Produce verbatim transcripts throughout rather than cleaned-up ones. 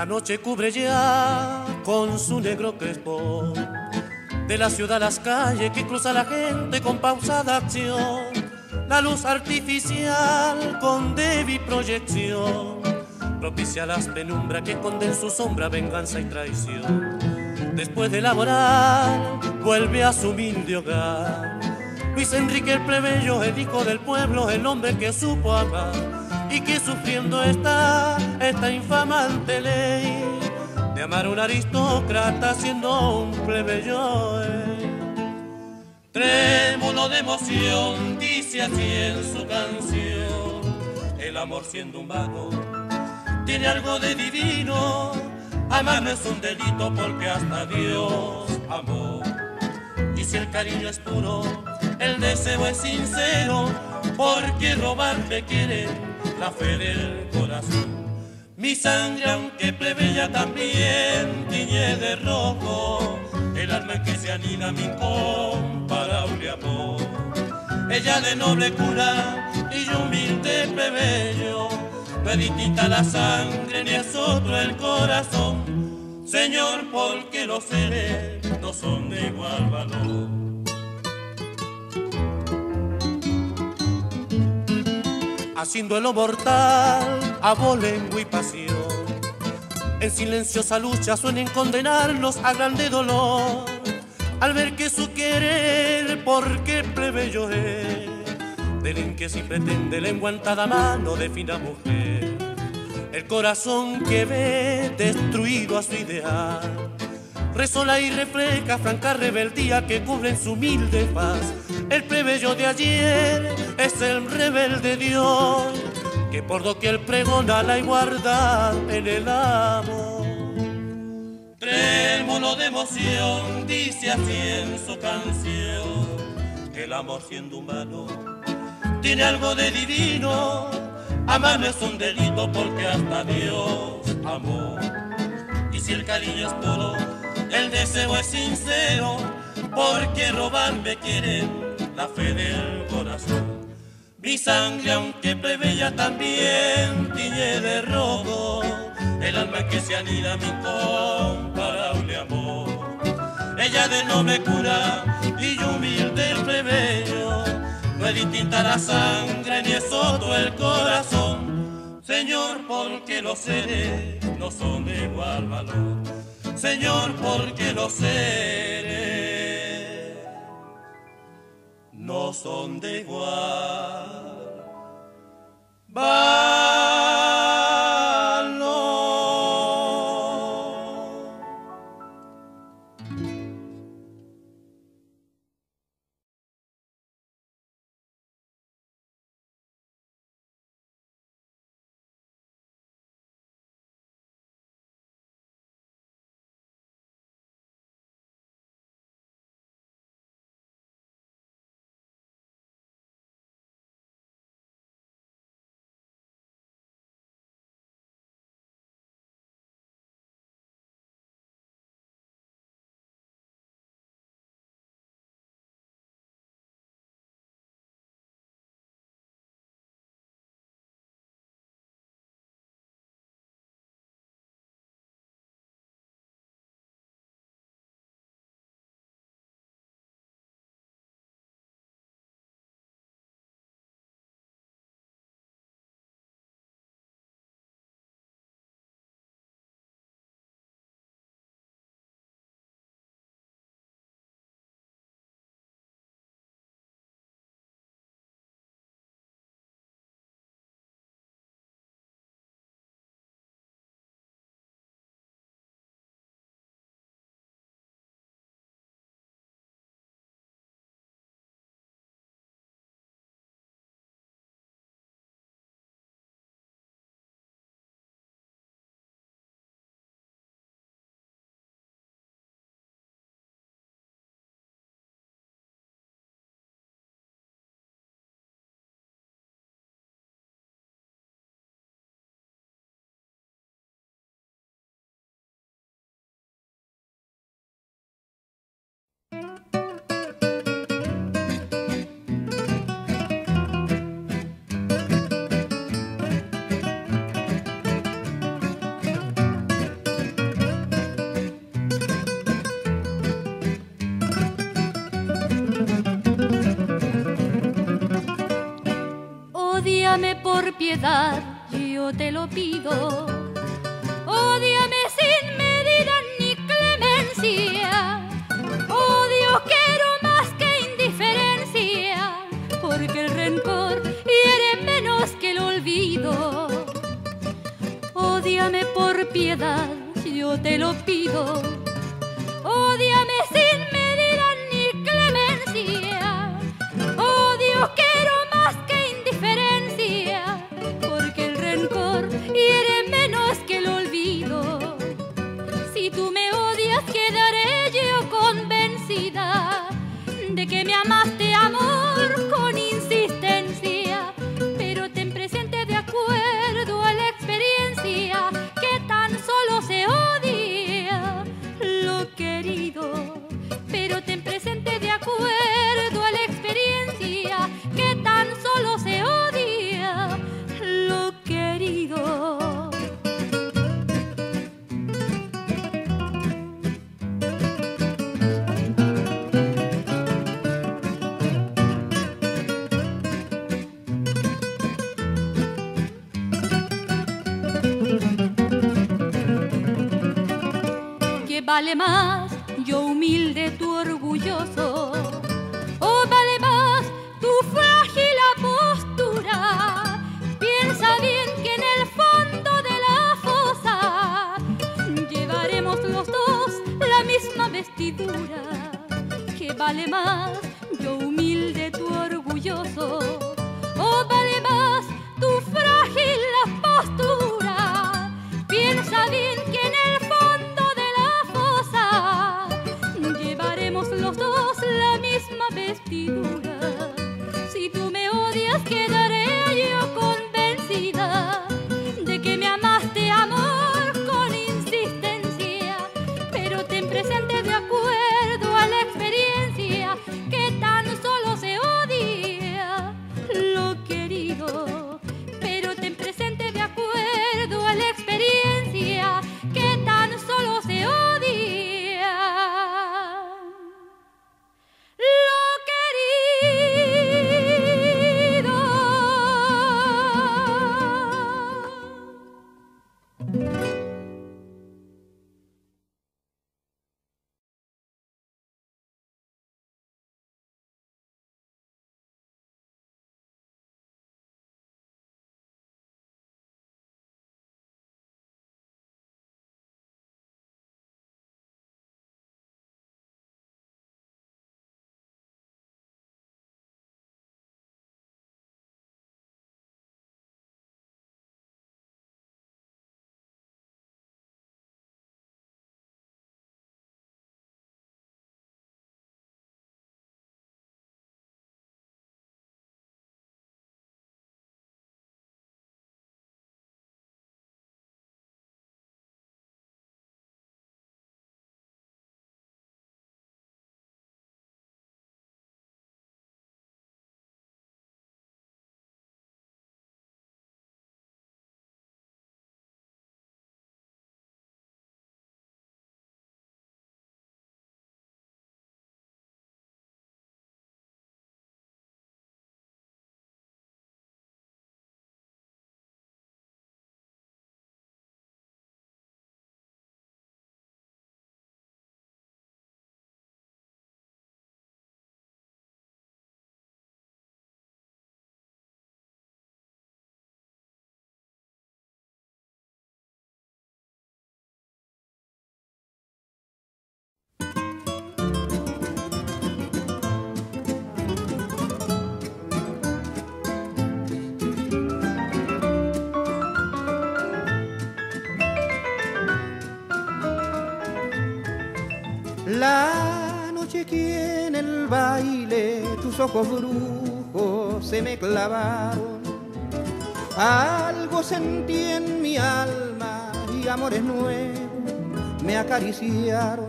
La noche cubre ya con su negro crespo de la ciudad las calles que cruza la gente con pausada acción. La luz artificial con débil proyección propicia las penumbras que esconden su sombra, venganza y traición. Después de laborar vuelve a su humilde hogar Luis Enrique el plebeyo, el hijo del pueblo, el hombre que supo amar y que sufriendo está esta infamante ley de amar a un aristócrata siendo un plebeyo. eh. Trémulo de emoción dice así en su canción: el amor siendo humano tiene algo de divino, amar no es un delito porque hasta Dios amó. Y si el cariño es puro, el deseo es sincero, porque robar me quiere la fe del corazón. Mi sangre, aunque plebeya, también tiñe de rojo el alma en que se anida mi incomparable amor. Ella de noble cuna y yo humilde plebeyo, no es distinta la sangre ni es otro el corazón, Señor, porque los seres no son de igual valor. Haciendo lo mortal, abolengo y pasión, en silenciosa lucha suelen condenarnos a grande dolor, al ver que su querer, porque plebeyo es, delinque si pretende la enguantada mano de fina mujer. El corazón que ve destruido a su ideal resola y refleja franca rebeldía que cubre en su humilde faz. El plebeyo de ayer es el rebelde de hoy, que por doquier pregona la igualdad en el amor. Trémulo de emoción dice así en su canción: el amor siendo humano tiene algo de divino, amar no es un delito porque hasta Dios amó. Y si el cariño es puro, el deseo es sincero, porque robar me quiere la fe del corazón. Mi sangre, aunque plebeya, también tiñe de rojo el alma que se anida mi incomparable amor. Ella de noble cura y yo humilde el plebeyo, no es distinta la sangre ni es otro el corazón, Señor, porque los seres no son de igual valor. Señor, porque los seres no son de igual valor. por piedad, yo te lo pido. Ódiame sin medida ni clemencia. Odio quiero más que indiferencia, porque el rencor hiere menos que el olvido. Ódiame por piedad, yo te lo pido. Ódiame sin medida ni clemencia. Odio quiero más que indiferencia, porque el rencor hiere menos que el olvido. Si tú me odias, quedaré yo convencida de que me amaste, amor, con insistencia. Pero ten presente, de acuerdo a la experiencia, que tan solo se odia lo querido. Pero ten presente, de acuerdo a la experiencia, que tan solo se odia lo querido. ¿Qué vale más, yo humilde, tú orgulloso? ¿O vale más tu frágil postura? Piensa bien que en el fondo de la fosa llevaremos los dos la misma vestidura. ¿Qué vale más, yo humilde, tú orgulloso? ¿O vale más tu frágil postura? Piensa bien que en el fondo de la fosa llevaremos los dos la misma vestidura. Si tú me odias, quedaré yo convencida de que me amaste, amor, con insistencia. Pero ten presente, de acuerdo a la experiencia, que tan solo se odia lo querido. Pero ten presente, de acuerdo a la experiencia, que tan solo se odia lo querido. La noche que en el baile tus ojos brujos se me clavaron, algo sentí en mi alma y amores nuevos me acariciaron.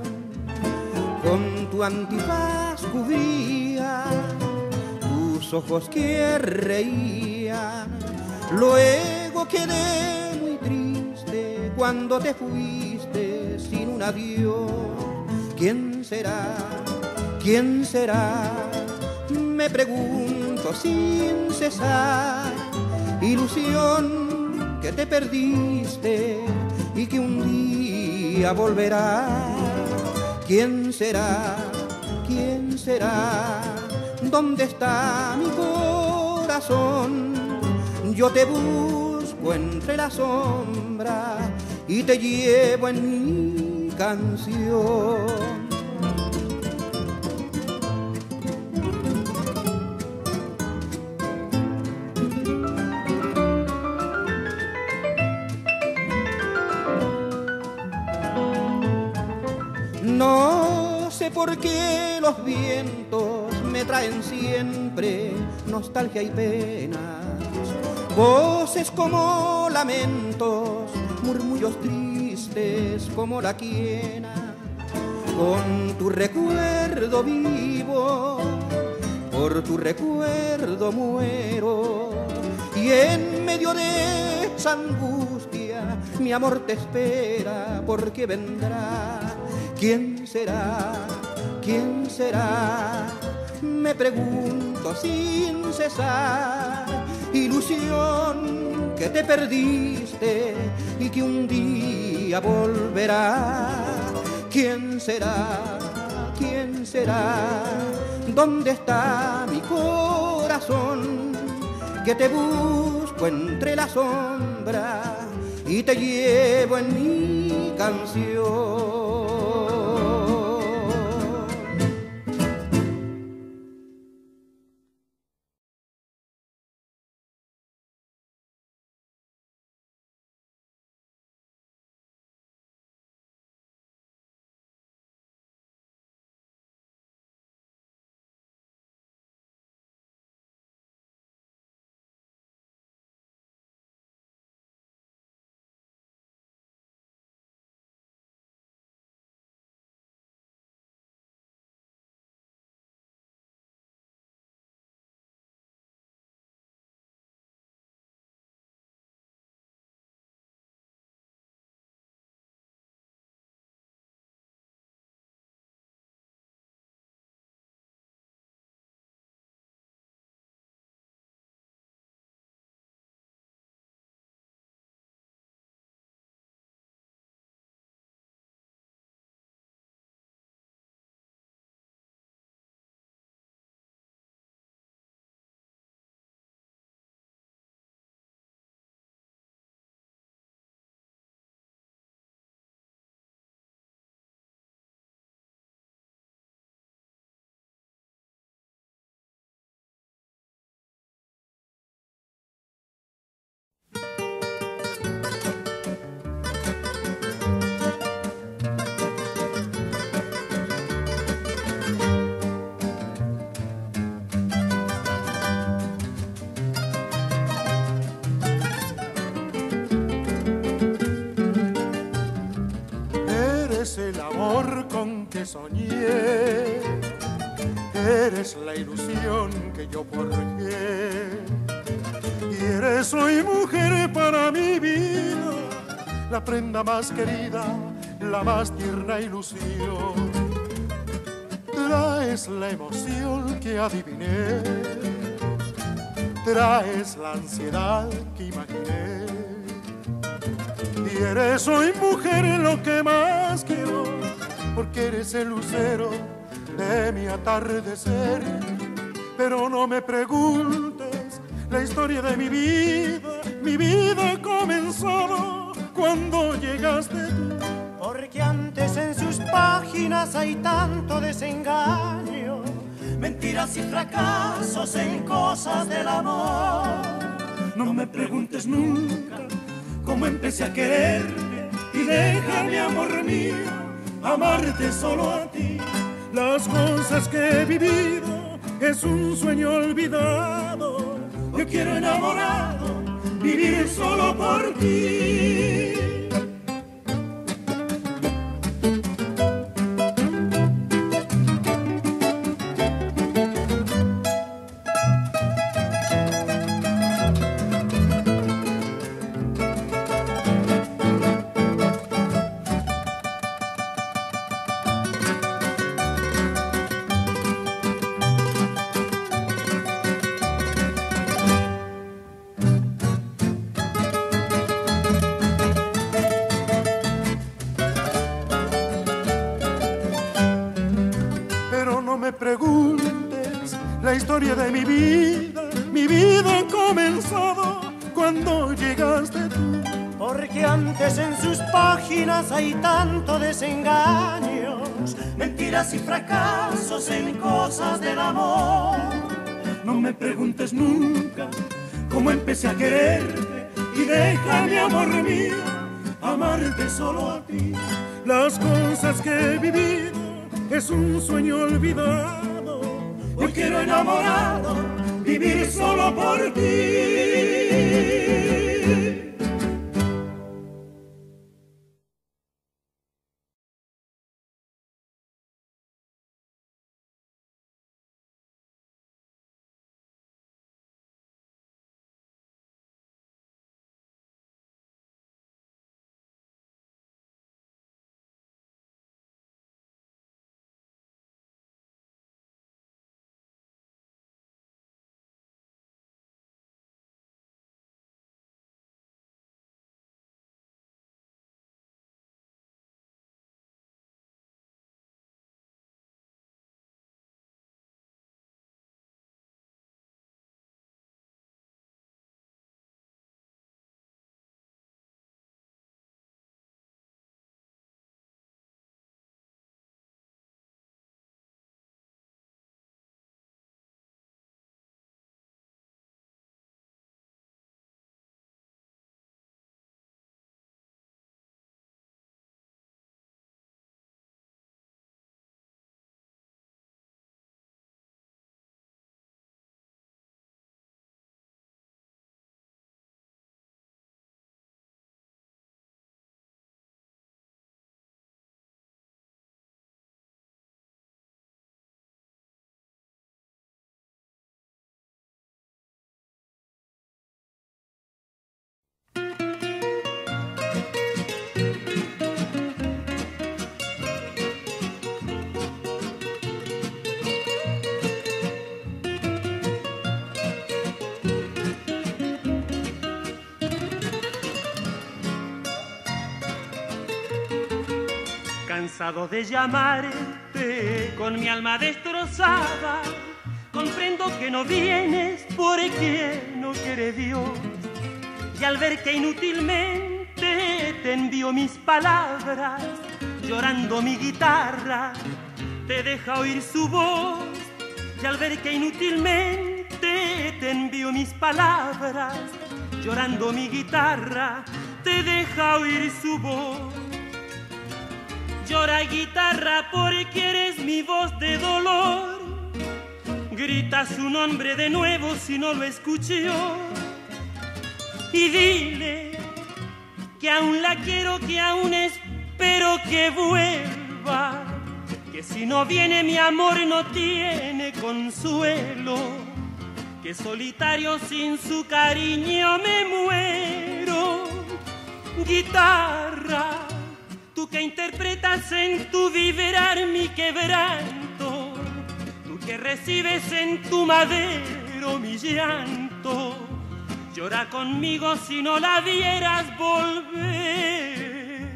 Con tu antifaz cubría tus ojos que reían. Luego quedé muy triste cuando te fuiste sin un adiós. ¿Quién será? ¿Quién será? Me pregunto sin cesar. ilusión que te perdiste y que un día volverá. ¿Quién será? ¿Quién será? ¿Dónde está mi corazón? Yo te busco entre las sombras y te llevo en mi canción. No sé por qué los vientos me traen siempre nostalgia y penas, voces como lamentos, murmullos tristes como la quiena. Con tu recuerdo vivo, por tu recuerdo muero, y en medio de esa angustia mi amor te espera porque vendrá. ¿Quién será? ¿Quién será? Me pregunto sin cesar. Ilusión que te perdiste y que un día volverá. ¿Quién será? ¿Quién será? ¿Dónde está mi corazón? Que te busco entre las sombras y te llevo en mi canción. El amor con que soñé, eres la ilusión que yo forjé, y eres hoy mujer para mi vida, la prenda más querida, la más tierna ilusión. Traes la emoción que adiviné, traes la ansiedad que imaginé, y eres hoy mujer lo que más quiero, porque eres el lucero de mi atardecer. Pero no me preguntes la historia de mi vida, mi vida comenzó cuando llegaste tú. Porque antes en sus páginas hay tanto desengaño, mentiras y fracasos en cosas del amor. No me preguntes nunca cómo empecé a quererte, y déjame, amor mío, amarte solo a ti. Las cosas que he vivido es un sueño olvidado. Yo quiero enamorado vivir solo por ti. publicaste tú. Porque antes en sus páginas hay tanto desengaños, mentiras y fracasos en cosas del amor. No me preguntes nunca cómo empecé a quererte y déjame, amor mío, amarte solo a ti. Las cosas que he vivido es un sueño olvidado. Hoy quiero enamorado vivir solo por ti. Cansado de llamarte con mi alma destrozada, comprendo que no vienes porque no quiere Dios. Y al ver que inútilmente te envío mis palabras, llorando mi guitarra te deja oír su voz. Y al ver que inútilmente te envío mis palabras, llorando mi guitarra te deja oír su voz. Llora guitarra porque eres mi voz de dolor. Grita su nombre de nuevo si no lo escucho. Y dile que aún la quiero, que aún espero que vuelva. Que si no viene mi amor no tiene consuelo. Que solitario sin su cariño me muero. Guitarra, tú que interpretas en tu vibrar mi quebranto, tú que recibes en tu madero mi llanto, llora conmigo si no la vieras volver.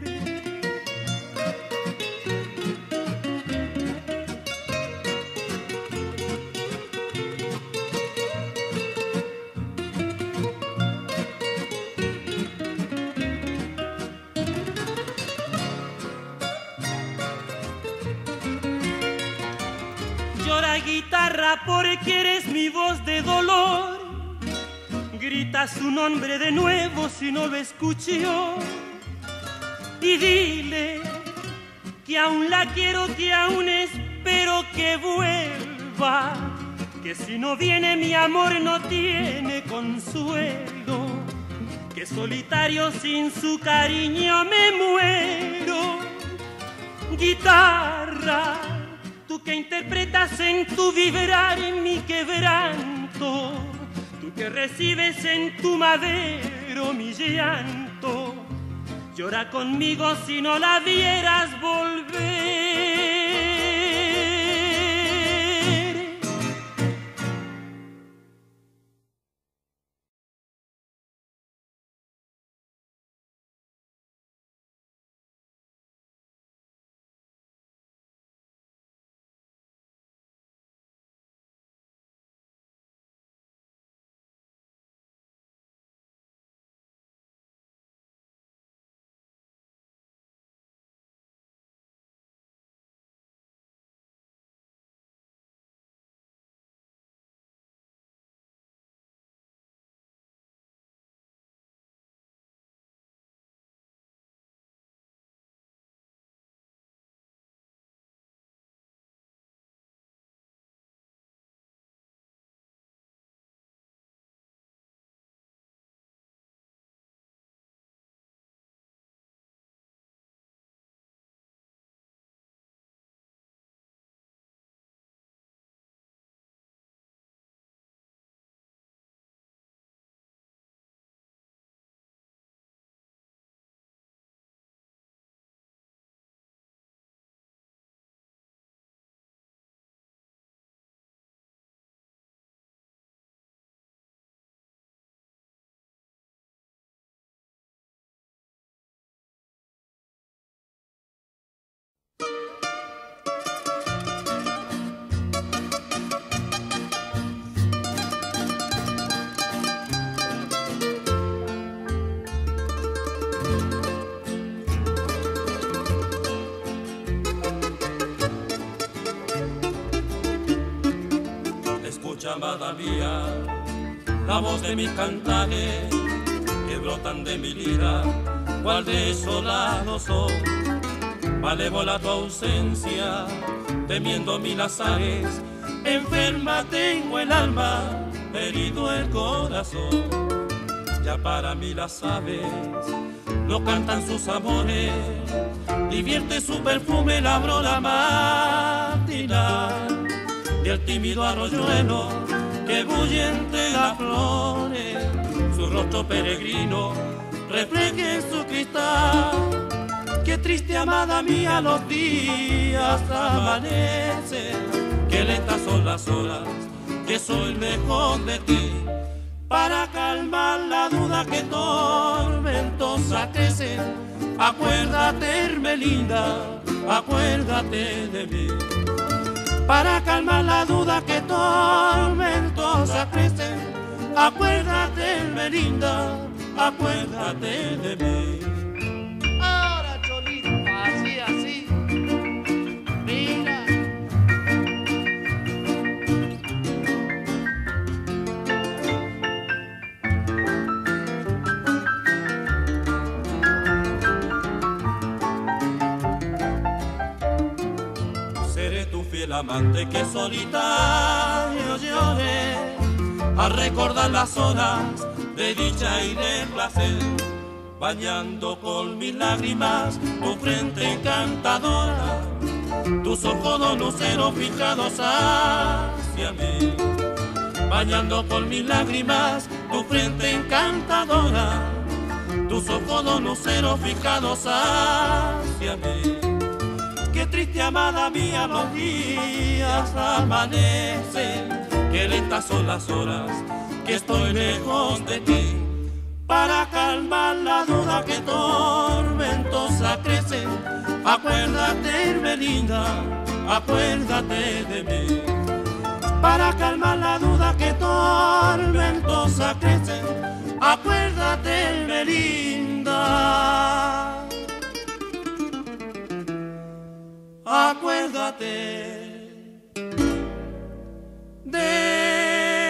Llora guitarra porque eres mi voz de dolor. Grita su nombre de nuevo si no lo escucho. Y dile que aún la quiero, que aún espero que vuelva. Que si no viene mi amor no tiene consuelo. Que solitario sin su cariño me muero. Guitarra, tú que interpretas en tu vibrar mi quebranto, tú que recibes en tu madero mi llanto, llora conmigo si no la vieras volver. Escucha, amada mía, la voz de mis cantares que brotan de mi lira, cual desolado son. Malévola tu ausencia, temiendo mil azares, enferma tengo el alma, herido el corazón. Ya para mí las aves no cantan sus amores, divierte su perfume la aurora matinal. Y el tímido arroyuelo que bulle entre las flores, su rostro peregrino refleja en su cristal. Qué triste, amada mía, los días amanecen, qué lentas son las horas, que soy lejos de ti. Para calmar la duda que tormentosa crece, acuérdate, Hermelinda, acuérdate de mí. Para calmar la duda que tormentosa crece, acuérdate, Hermelinda, acuérdate de mí. Ahora, Cholito, así, así, mira. Seré tu fiel amante que solitario llore al recordar las horas de dicha y de placer, bañando con mis lágrimas tu frente encantadora, tus ojos de lucero fijados hacia mí. Bañando con mis lágrimas tu frente encantadora, tus ojos de lucero fijados hacia mí. Qué triste, amada mía, los días amanecen, qué lentas son las horas, que estoy lejos de ti. Para calmar la duda que tormentosa crece, acuérdate, Hermelinda, acuérdate de mí. Para calmar la duda que tormentosa crece, acuérdate, Hermelinda, acuérdate de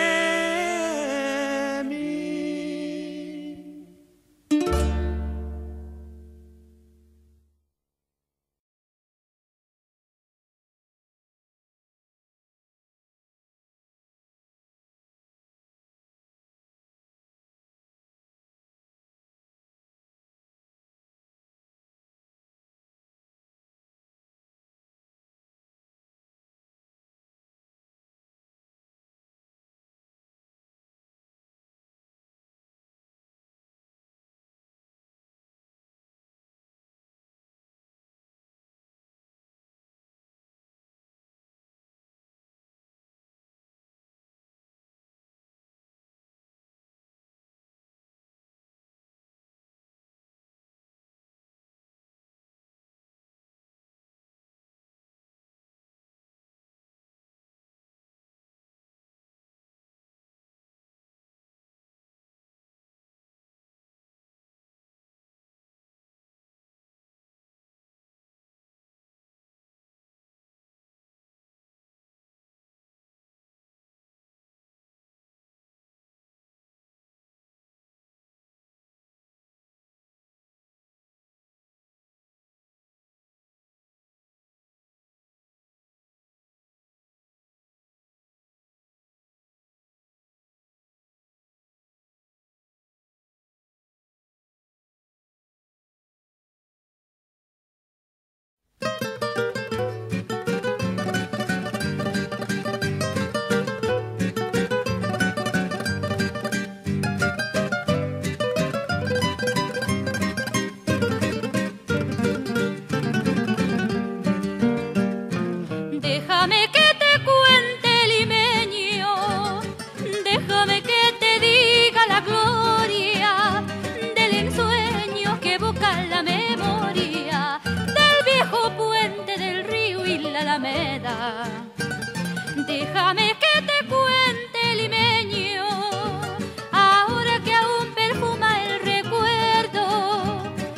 Déjame que te cuente, limeño, ahora que aún perfuma el recuerdo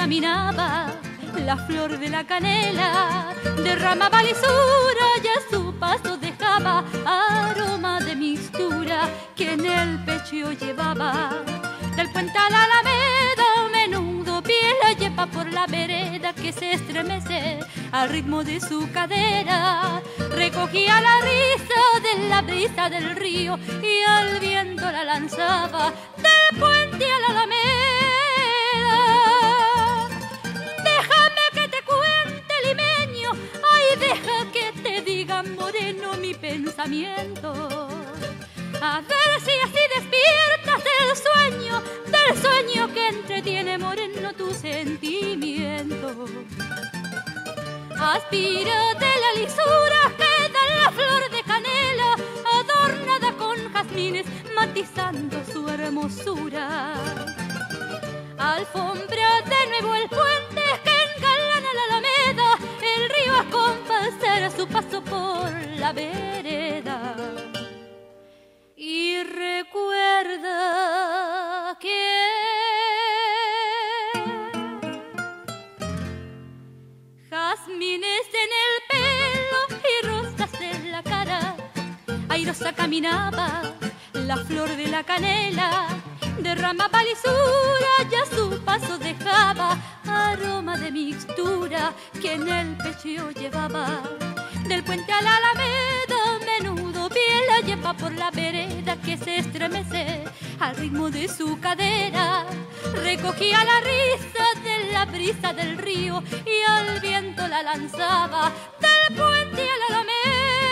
caminaba, la flor de la canela derramaba lisura y a su paso dejaba aroma de mixtura que en el pecho llevaba. Del puente a la alameda, menudo pie la lleva por la vereda que se estremece al ritmo de su cadera. Recogía la risa de la brisa del río y al viento la lanzaba del puente a la alameda. Déjame que te cuente, limeño, ay, deja que te diga, moreno, mi pensamiento. A ver si así despiertas del sueño, del sueño que entretiene, moreno, tu sentimiento. Aspira de la lisura que da la flor de canela, adornada con jazmines, matizando su hermosura. Alfombra de nuevo el puente que engalana la alameda, el río a compasar su paso por la vereda. Y recuerda que jazmines en el pelo y rosas en la cara, airosa caminaba la flor de la canela, derramaba lisura y a su paso dejaba aroma de mixtura que en el pecho llevaba. Del puente a la alameda, menudo pie la lleva por la vereda que se estremece al ritmo de su cadera. Recogía la risa de la brisa del río y al viento la lanzaba del puente a la alameda.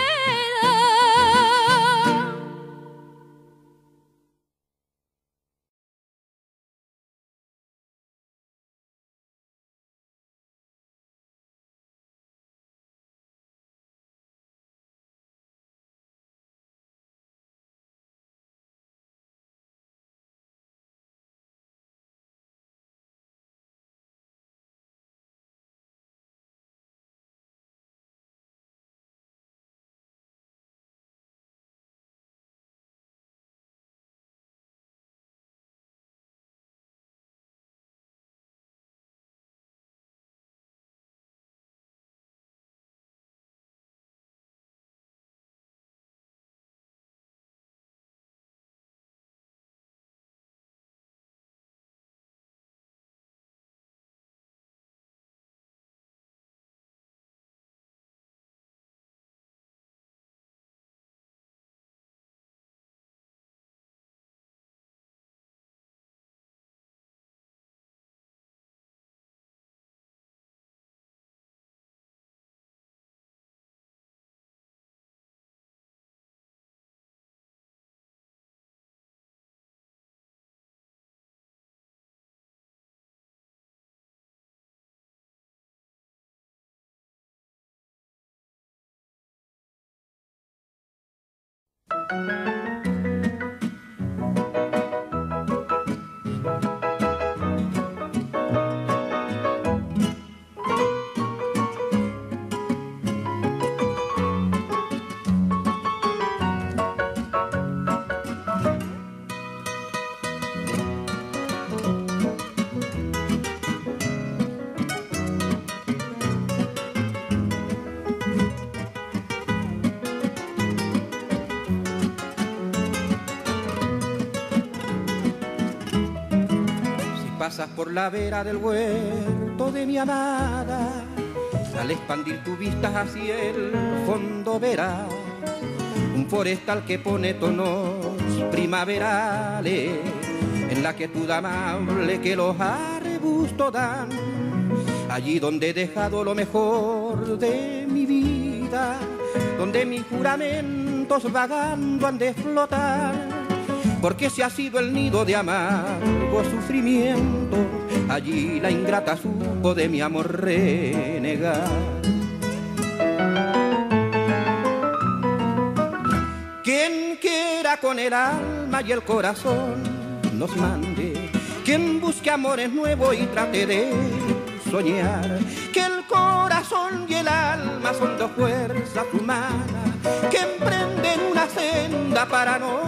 Pasas por la vera del huerto de mi amada, al expandir tu vista hacia el fondo verás un forestal que pone tonos primaverales en la quietud amable que los arbustos dan. Allí donde he dejado lo mejor de mi vida, donde mis juramentos vagando han de flotar, porque si ha sido el nido de amargo sufrimiento, allí la ingrata supo de mi amor renegar. Quien quiera con el alma y el corazón nos mande, quien busque amores nuevos y trate de soñar, que el corazón y el alma son dos fuerzas humanas que emprenden una senda para no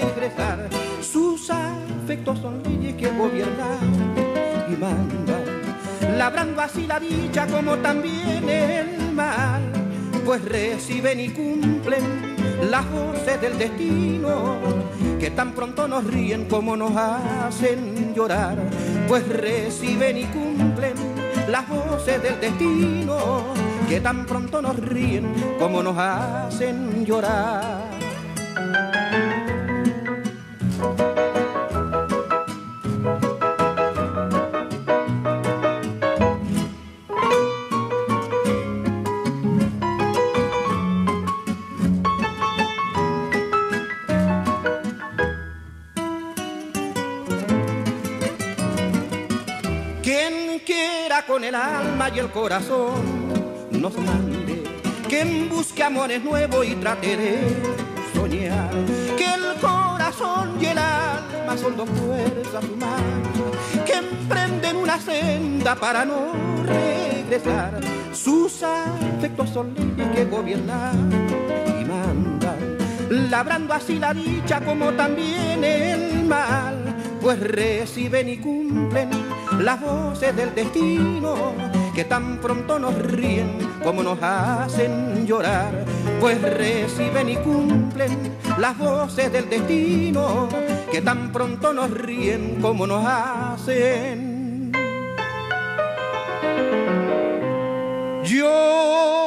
regresar. Sus afectos son leyes que gobiernan y mandan labrando así la dicha como también el mal, pues reciben y cumplen las voces del destino, que tan pronto nos ríen como nos hacen llorar, pues reciben y cumplen las voces del destino, que tan pronto nos ríen como nos hacen llorar. Quien quiera con el alma y el corazón nos mande, quien busque amores nuevos y trate de soñar, que el corazón y el alma son dos fuerzas humanas que emprenden una senda para no regresar. Sus afectos son leyes que gobiernan y mandan, labrando así la dicha como también el mal, pues reciben y cumplen las voces del destino, que tan pronto nos ríen como nos hacen llorar, pues reciben y cumplen las voces del destino, que tan pronto nos ríen como nos hacen llorar.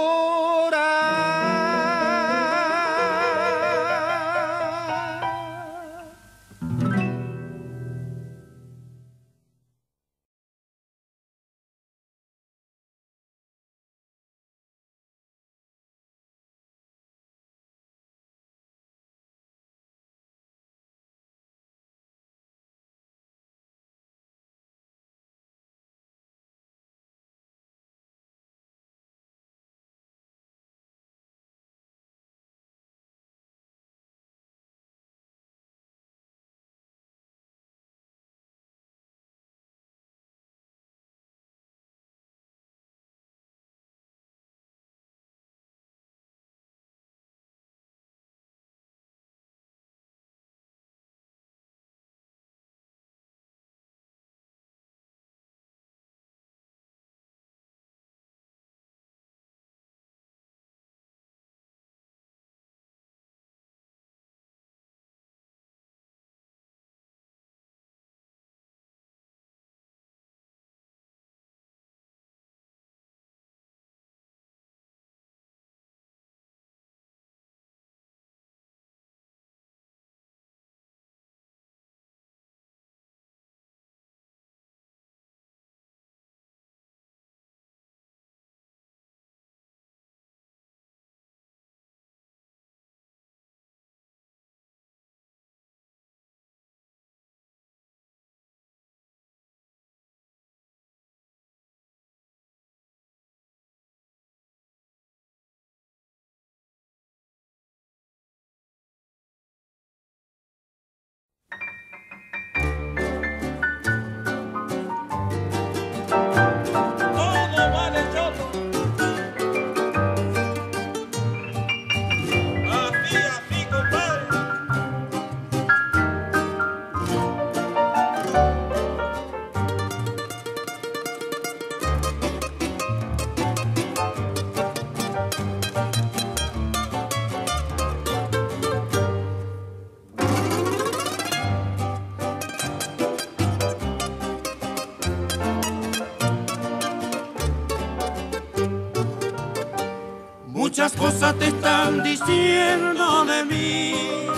Muchas cosas te están diciendo de mí,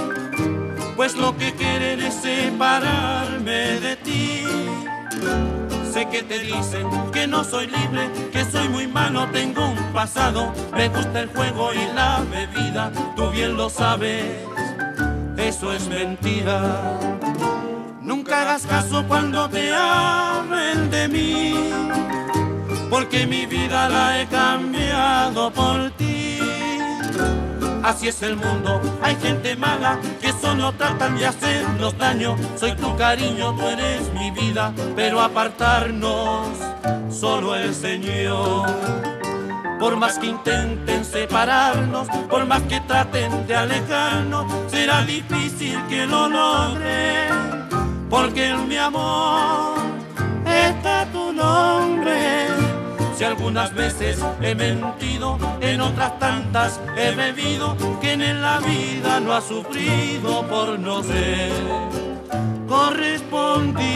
pues lo que quieren es separarme de ti. Sé que te dicen que no soy libre, que soy muy malo, tengo un pasado, me gusta el juego y la bebida, tú bien lo sabes, eso es mentira. Nunca hagas caso cuando te hablen de mí, porque mi vida la he cambiado por ti. Así es el mundo, hay gente mala que solo tratan de hacernos daño. Soy tu cariño, tú eres mi vida, pero apartarnos solo el Señor. Por más que intenten separarnos, por más que traten de alejarnos, será difícil que lo logren, porque en mi amor está tu nombre. Si algunas veces he mentido, en otras tantas he bebido, que en la vida no ha sufrido por no ser correspondido.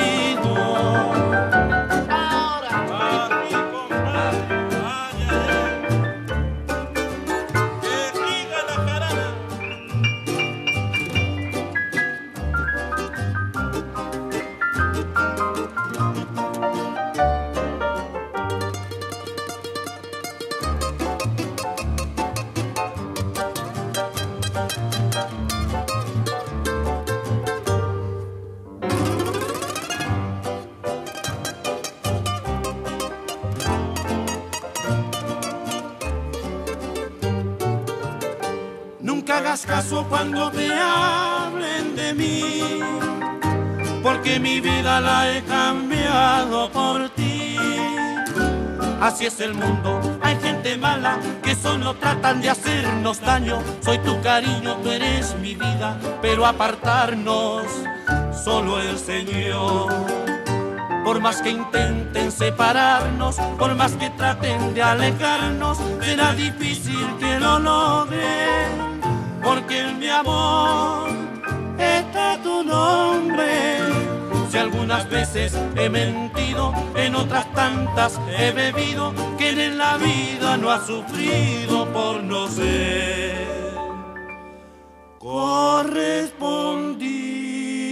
Hagas caso cuando te hablen de mí, porque mi vida la he cambiado por ti. Así es el mundo, hay gente mala que solo tratan de hacernos daño. Soy tu cariño, tú eres mi vida, pero apartarnos solo el Señor. Por más que intenten separarnos, por más que traten de alejarnos, será difícil que lo logren. Porque en mi amor está tu nombre. Si algunas veces he mentido, en otras tantas he bebido, que en la vida no ha sufrido por no ser correspondido.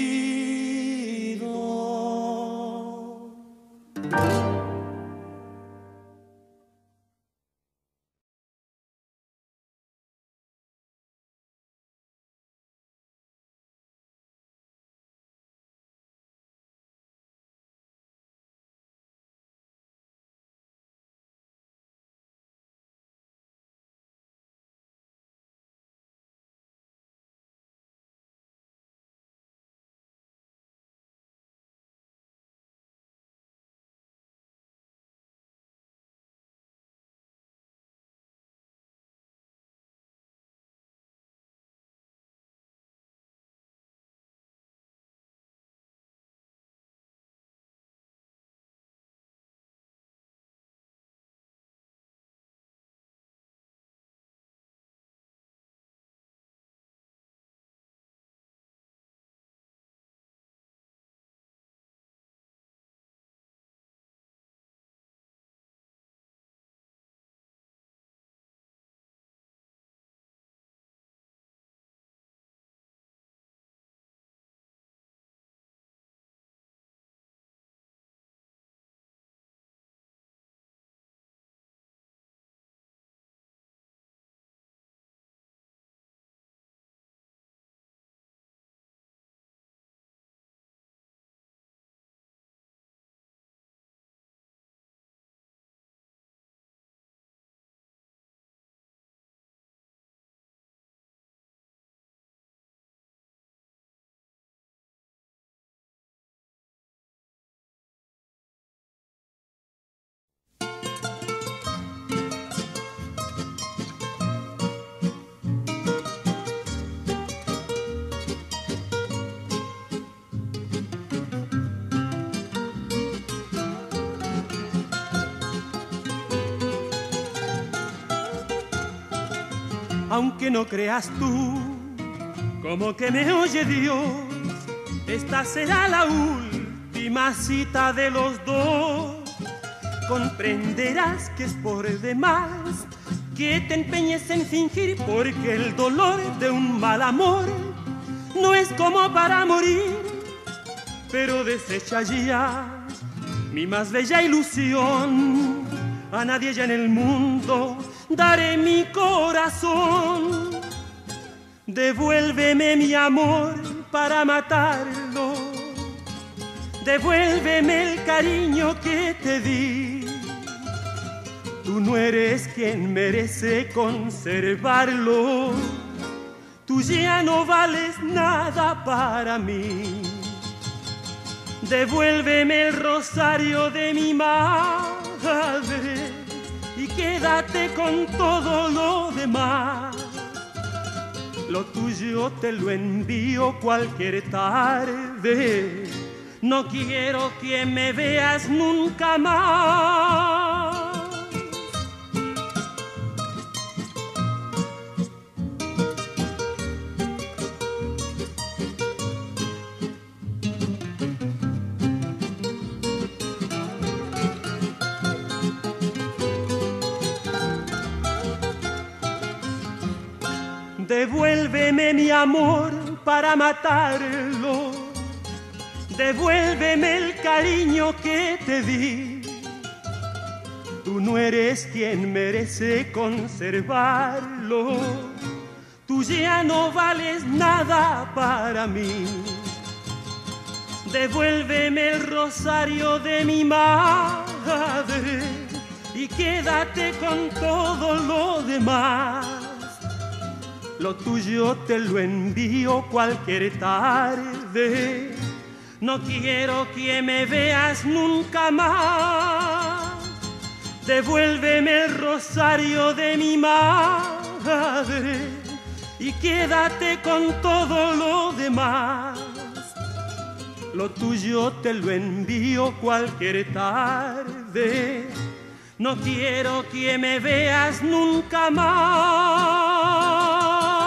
Aunque no creas tú, como que me oye Dios, esta será la última cita de los dos. Comprenderás que es por demás que te empeñes en fingir, porque el dolor de un mal amor no es como para morir. Pero desecha ya mi más bella ilusión, a nadie ya en el mundo daré mi corazón. Devuélveme mi amor para matarlo, devuélveme el cariño que te di. Tú no eres quien merece conservarlo, tú ya no vales nada para mí. Devuélveme el rosario de mi madre y quédate con todo lo demás. Lo tuyo te lo envío cualquier tarde, No quiero que me veas nunca más. Devuélveme mi amor para matarlo, devuélveme el cariño que te di. Tú no eres quien merece conservarlo, tú ya no vales nada para mí. Devuélveme el rosario de mi madre y quédate con todo lo demás. Lo tuyo te lo envío cualquier tarde. No quiero que me veas nunca más. Devuélveme el rosario de mi madre y quédate con todo lo demás. Lo tuyo te lo envío cualquier tarde. No quiero que me veas nunca más.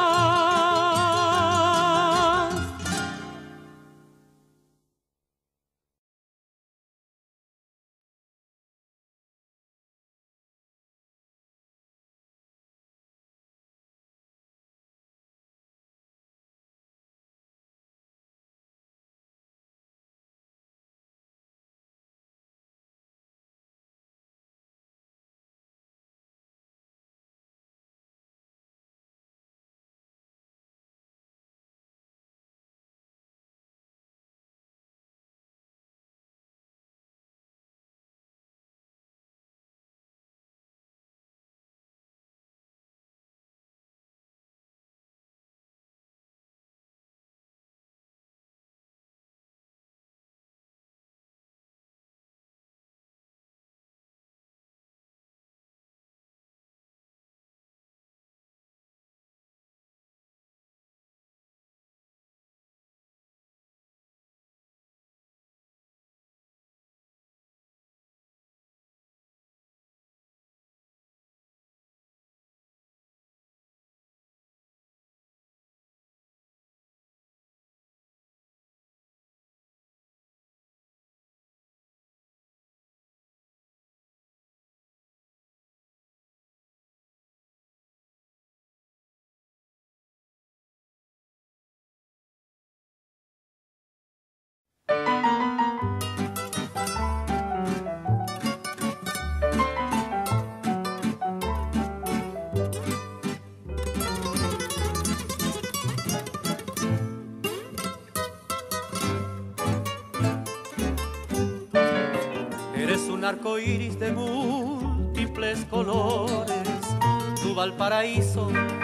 Un arco iris de múltiples colores, tu Valparaíso,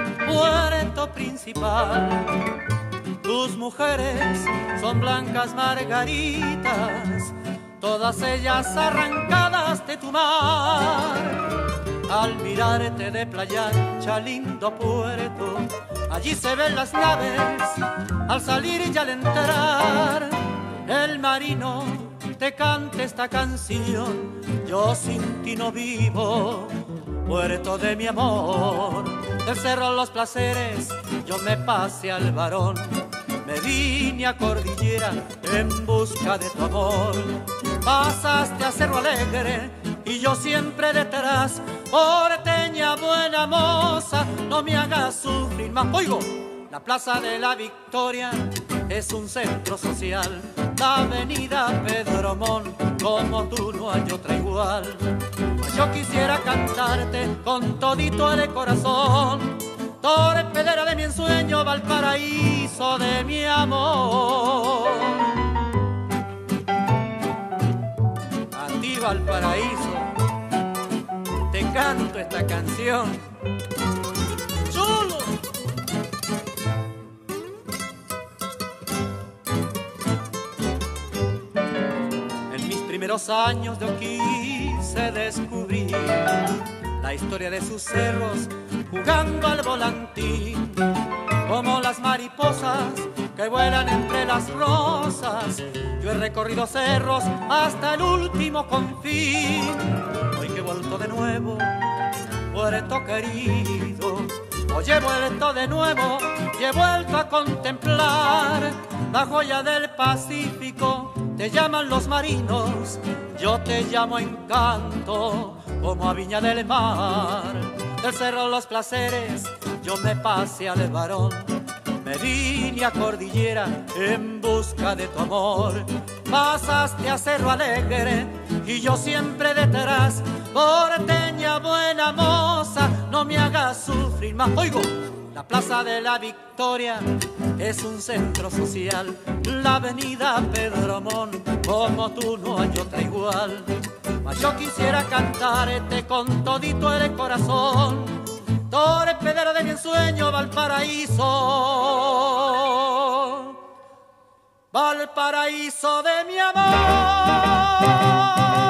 puerto principal. Tus mujeres son blancas margaritas, todas ellas arrancadas de tu mar. Al mirarte de playa ancha, lindo puerto, allí se ven las naves al salir y al entrar. El marino te cante esta canción, yo sin ti no vivo, puerto de mi amor. Del cerro Los Placeres yo me pasé al Barón, me vine a Cordillera en busca de tu amor. Pasaste a Cerro Alegre y yo siempre detrás, porteña buena moza, no me hagas sufrir más. Oigo, la Plaza de la Victoria es un centro social, la avenida Pedro Montt, como tú no hay otra igual. Yo quisiera cantarte con todito el corazón, torpedera de mi ensueño, Valparaíso de mi amor. A ti, Valparaíso, te canto esta canción. ¡Chulo! Primeros años yo quise descubrir la historia de sus cerros jugando al volantín, como las mariposas que vuelan entre las rosas. Yo he recorrido cerros hasta el último confín. Hoy que he vuelto de nuevo, puerto querido. Hoy he vuelto de nuevo y he vuelto a contemplar la joya del Pacífico. Te llaman los marinos, yo te llamo encanto, como a Viña del Mar. Del Cerro Los Placeres yo me pasé al varón, me vine a Cordillera en busca de tu amor. Pasaste a Cerro Alegre y yo siempre detrás. Porteña buena moza, no me hagas sufrir más. Oigo, la Plaza de la Victoria es un centro social. La avenida Pedro Mon, como tú no hay otra igual. Mas yo quisiera cantarte con todito el corazón. Torpedero de mi ensueño, Valparaíso, Valparaíso de mi amor.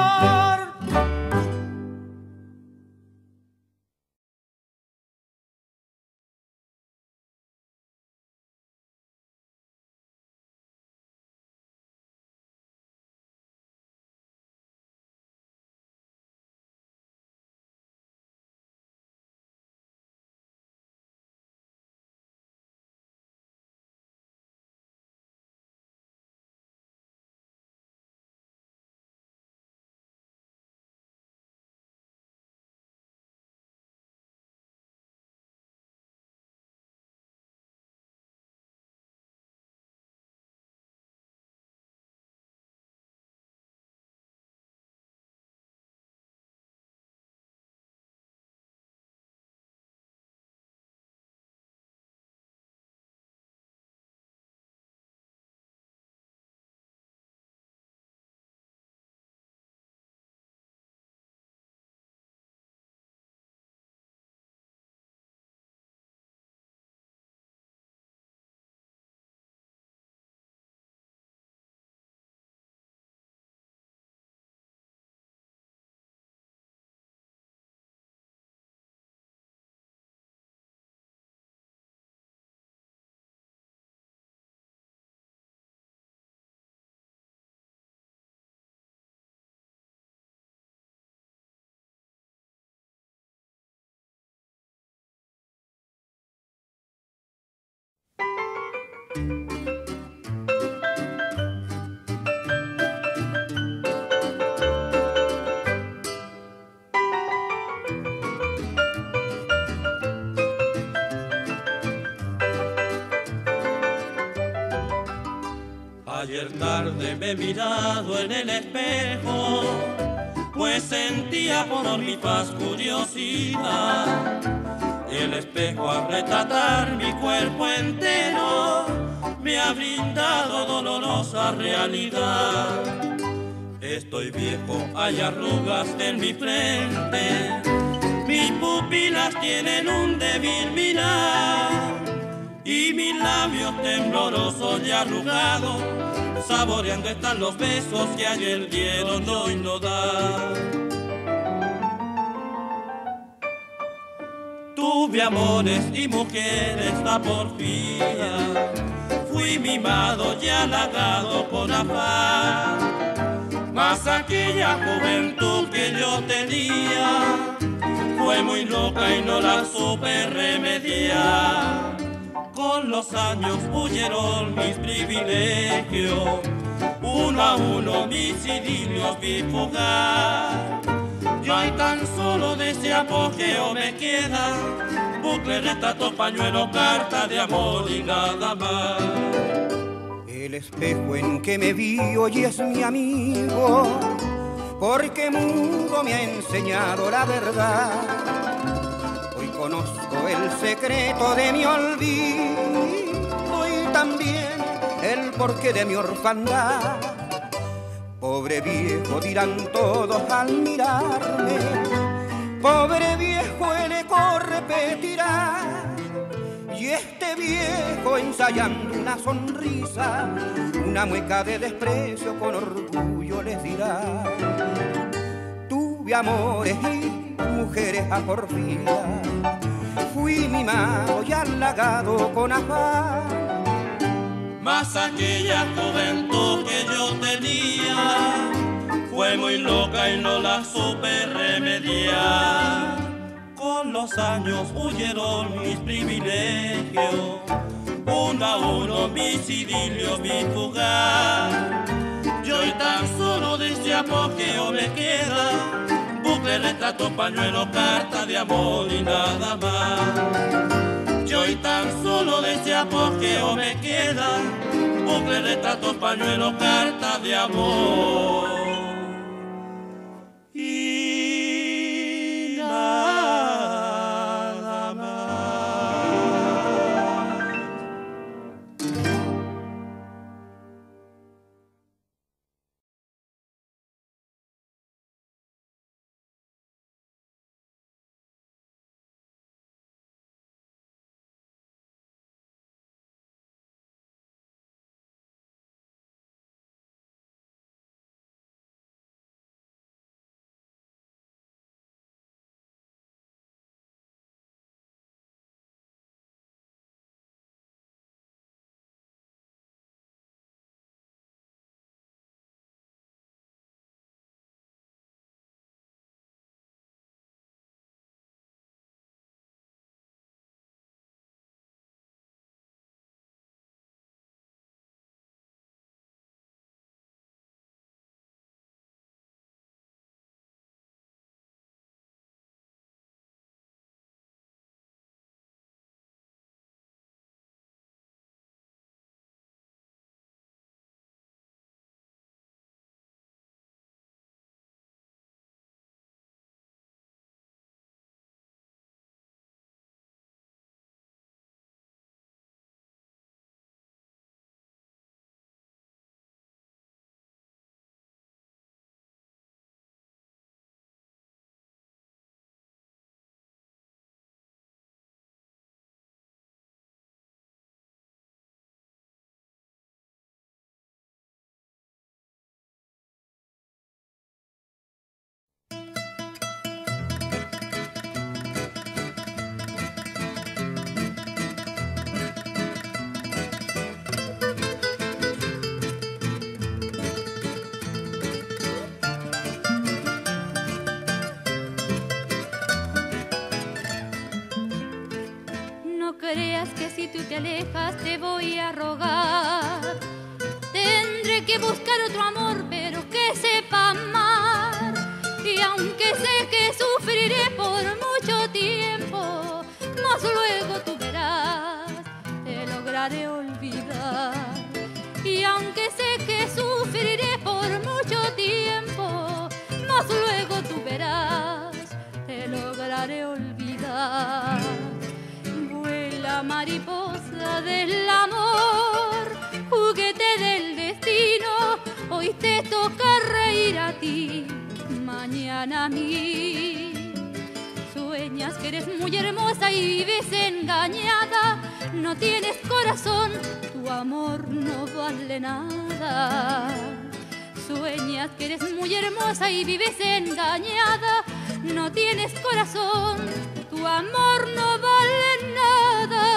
Ayer tarde me he mirado en el espejo, pues sentía por mi paz curiosidad. El espejo al retratar mi cuerpo entero me ha brindado dolorosa realidad. Estoy viejo, hay arrugas en mi frente, mis pupilas tienen un débil mirar y mis labios temblorosos y arrugados, saboreando están los besos que ayer dieron hoy no da. Tuve amores y mujeres a porfía, fui mimado y halagado con afán, mas aquella juventud que yo tenía fue muy loca y no la supe remediar. Con los años huyeron mis privilegios, uno a uno mis idilios vi fugar. Y hoy tan solo de ese apogeo me queda bucle, retrato, pañuelo, carta de amor y nada más. El espejo en que me vi hoy es mi amigo, porque mudo me ha enseñado la verdad. Hoy conozco el secreto de mi olvido y también el porqué de mi orfandad. Pobre viejo, dirán todos al mirarme, pobre viejo, el eco repetirá. Y este viejo ensayando una sonrisa, una mueca de desprecio con orgullo les dirá: tuve amores y mujeres a porfía, fui mimado y halagado con afán, mas aquella juventud que yo tenía fue muy loca y no la supe remediar. Con los años huyeron mis privilegios, uno a uno mis idilios vi fugar. Y hoy tan solo de ese apogeo me queda bucle, retrato, pañuelo, carta de amor y nada más. Y hoy tan solo de ese apogeo me queda bucle, retrato, pañuelo, carta de amor y nada más. Creas que si tú te alejas te voy a rogar. Tendré que buscar otro amor, pero que sepa amar. Y aunque sé que sufriré por mucho tiempo, mas luego tú verás, te lograré olvidar. Y aunque sé que sufriré por mucho tiempo, mas luego tú verás, te lograré olvidar. La mariposa del amor, juguete del destino, hoy te toca reír a ti, mañana a mí. Sueñas que eres muy hermosa y vives engañada, no tienes corazón, tu amor no vale nada. Sueñas que eres muy hermosa y vives engañada, no tienes corazón, tu amor no vale nada.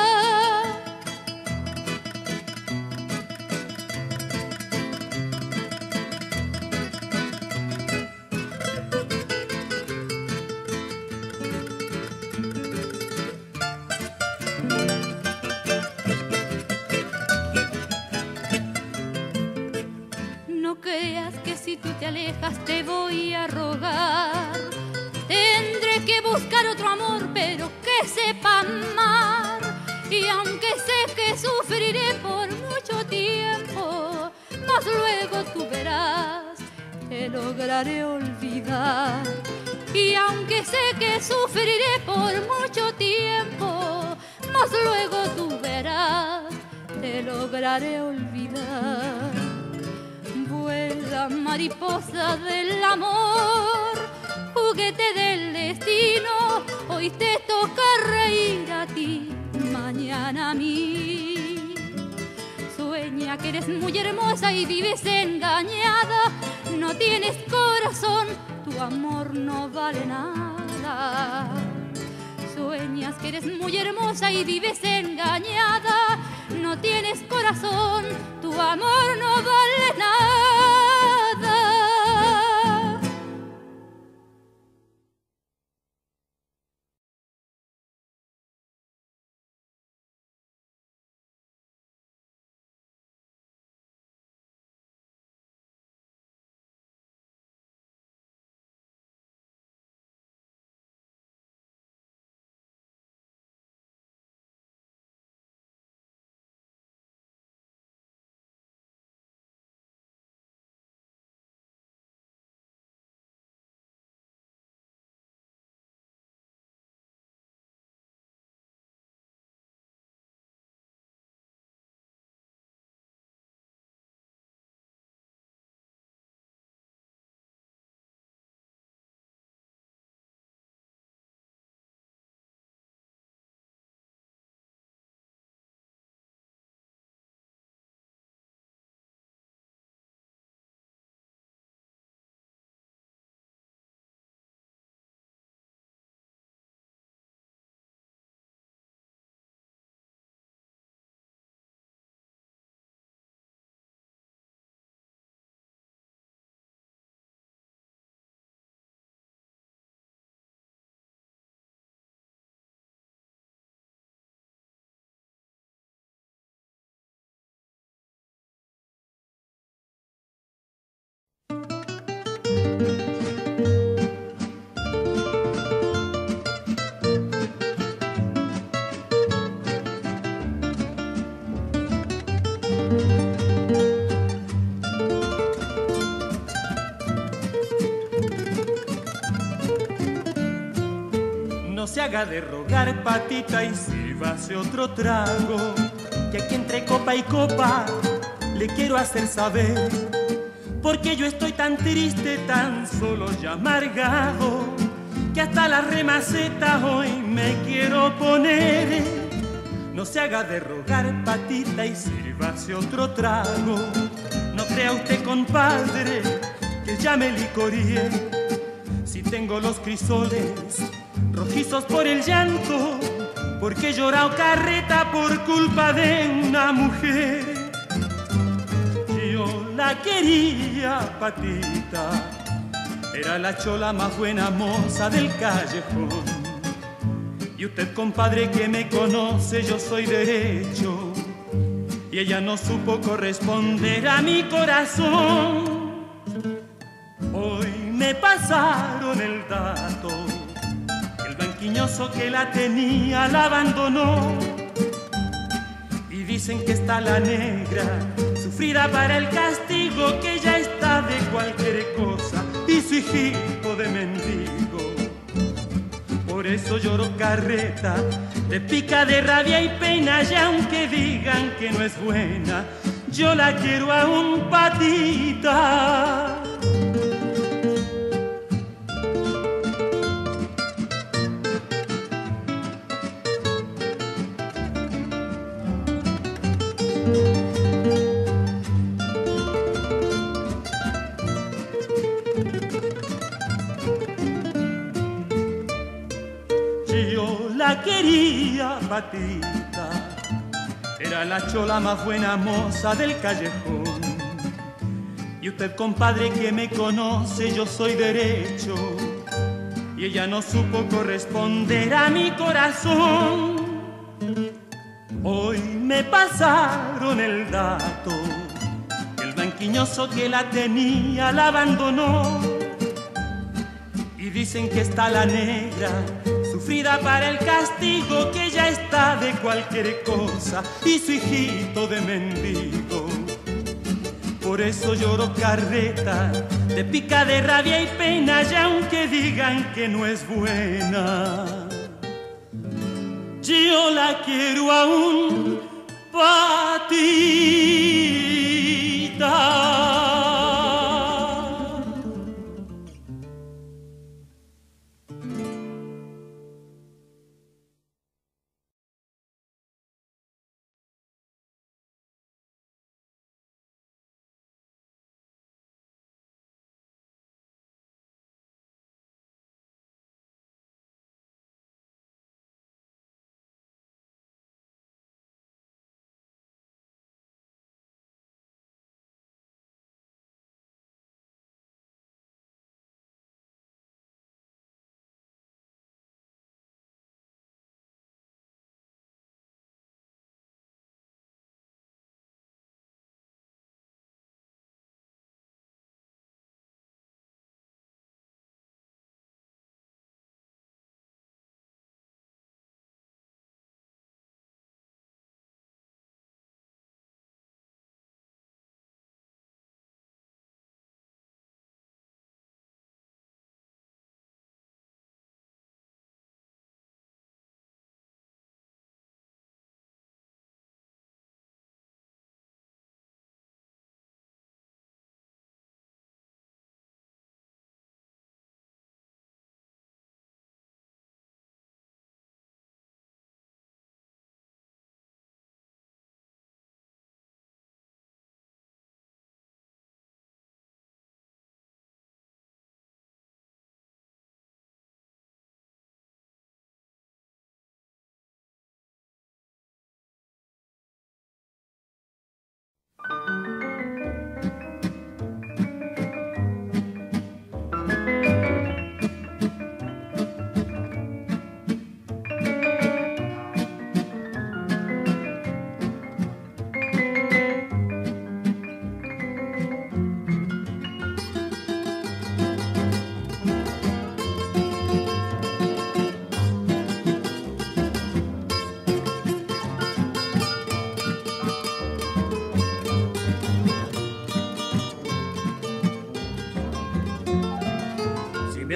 No creas que si tú te alejas te voy a rogar. Tendré que buscar otro amor, pero que sepa amar. Y aunque sé que sufriré por mucho tiempo, mas luego tú verás, te lograré olvidar. Y aunque sé que sufriré por mucho tiempo, mas luego tú verás, te lograré olvidar. Vuela, mariposa del amor, juguete del destino, hoy te toca reír a ti, mañana a mí. Sueña que eres muy hermosa y vives engañada, no tienes corazón, tu amor no vale nada. Sueñas que eres muy hermosa y vives engañada, no no tienes corazón, tu amor no vale nada. No se haga de rogar, patita, y sírvase otro trago, que aquí entre copa y copa le quiero hacer saber, porque yo estoy tan triste, tan solo y amargado, que hasta las remacetas hoy me quiero poner. No se haga de rogar, patita, y sírvase otro trago. No crea usted, compadre, que ya me licorié. Si tengo los crisoles rojizos por el llanto, porque he llorado carreta por culpa de una mujer. Yo la quería, patita, era la chola más buena moza del callejón. Y usted, compadre, que me conoce, yo soy derecho, y ella no supo corresponder a mi corazón. Hoy me pasaron el dato, el banquiñoso que la tenía la abandonó, y dicen que está la negra sufrida para el castigo, que ya está de cualquier cosa, y su hijito de mendigo. Por eso lloro carreta, de pica, de rabia y pena, y aunque digan que no es buena, yo la quiero aún, patita. La quería, patita, era la chola más buena moza del callejón. Y usted, compadre, que me conoce, yo soy derecho, y ella no supo corresponder a mi corazón. Hoy me pasaron el dato, el banquiñoso que la tenía la abandonó, y dicen que está la negra sufrida para el castigo, que ya está de cualquier cosa, y su hijito de mendigo. Por eso lloro carreta, de pica, de rabia y pena, y aunque digan que no es buena, yo la quiero aún, patita.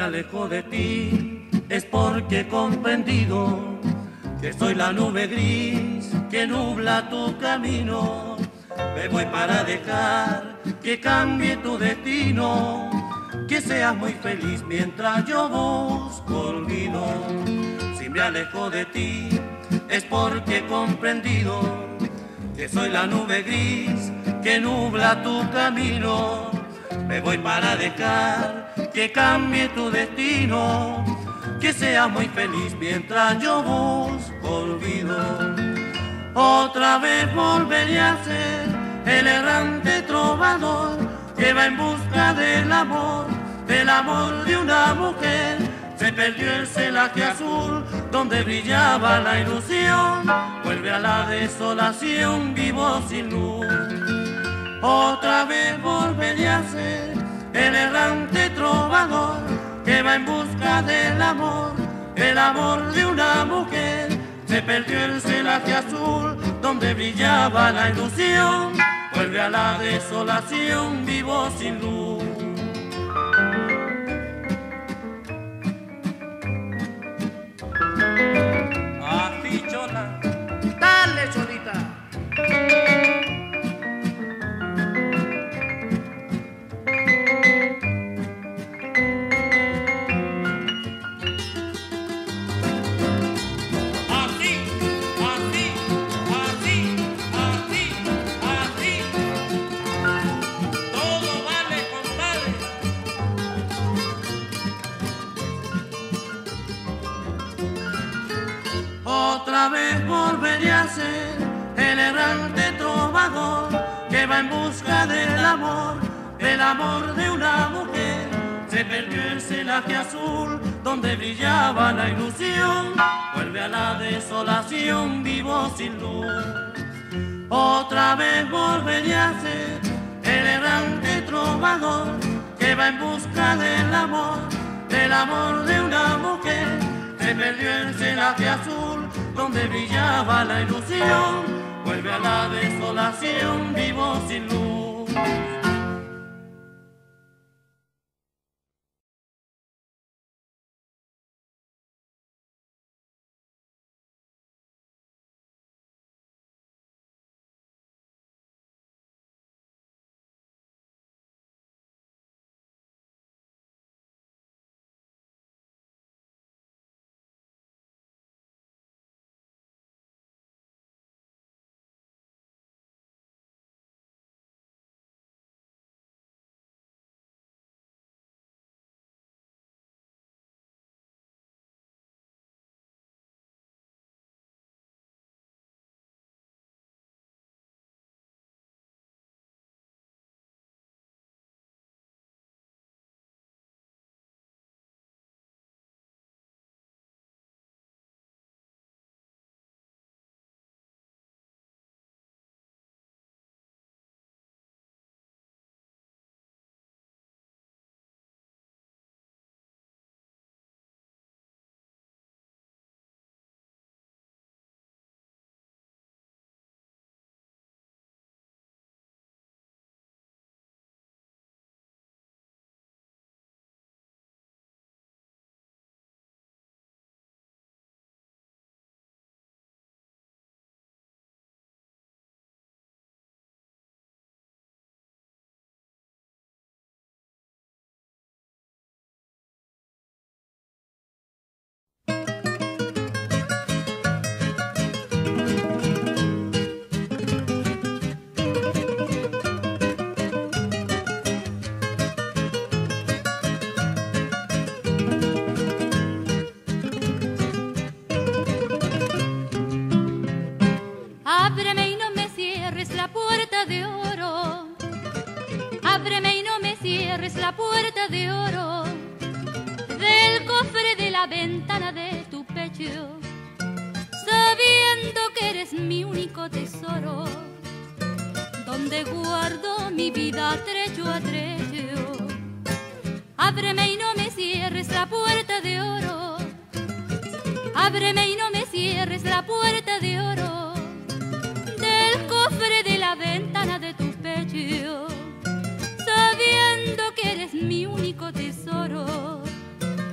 alejo de ti es porque he comprendido que soy la nube gris que nubla tu camino. Me voy para dejar que cambie tu destino, que seas muy feliz mientras yo busco olvido. Si me alejo de ti es porque he comprendido que soy la nube gris que nubla tu camino. Me voy para dejar que cambie tu destino, que seas muy feliz mientras yo busco olvido. Otra vez volveré a ser el errante trovador que va en busca del amor, del amor de una mujer. Se perdió el celaje azul donde brillaba la ilusión, vuelve a la desolación, vivo sin luz. Otra vez volveré a ser el errante trovador que va en busca del amor, el amor de una mujer. Se perdió el celaje azul donde brillaba la ilusión, vuelve a la desolación, vivo sin luz. Así, chola. Dale, cholita. Otra vez volveré a ser el errante trovador que va en busca del amor, del amor de una mujer. Se perdió el celaje azul donde brillaba la ilusión, vuelve a la desolación, vivo sin luz. Otra vez volveré a ser el errante trovador que va en busca del amor, del amor de una mujer. Se perdió el celaje azul donde brillaba la ilusión, vuelve a la desolación, vivo sin luz. Ábreme y no me cierres la puerta de oro. Ábreme y no me cierres la puerta de oro del cofre de la ventana de tu pecho, sabiendo que eres mi único tesoro, donde guardo mi vida trecho a trecho. Ábreme y no me cierres la puerta de oro. Ábreme y no me cierres la puerta de oro del cofre de la ventana de tu pecho, sabiendo que eres mi único tesoro,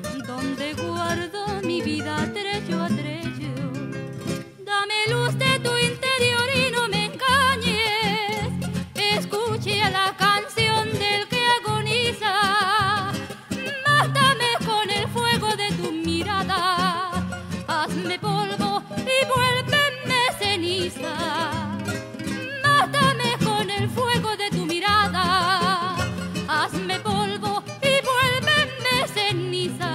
trecho a trecho. Dame luz de tu interior y no me engañes. Escuche a la canción del que agoniza. Mátame con el fuego de tu mirada. Hazme polvo y vuélveme ceniza. Mátame con el fuego de tu mirada. Hazme polvo y vuélveme ceniza.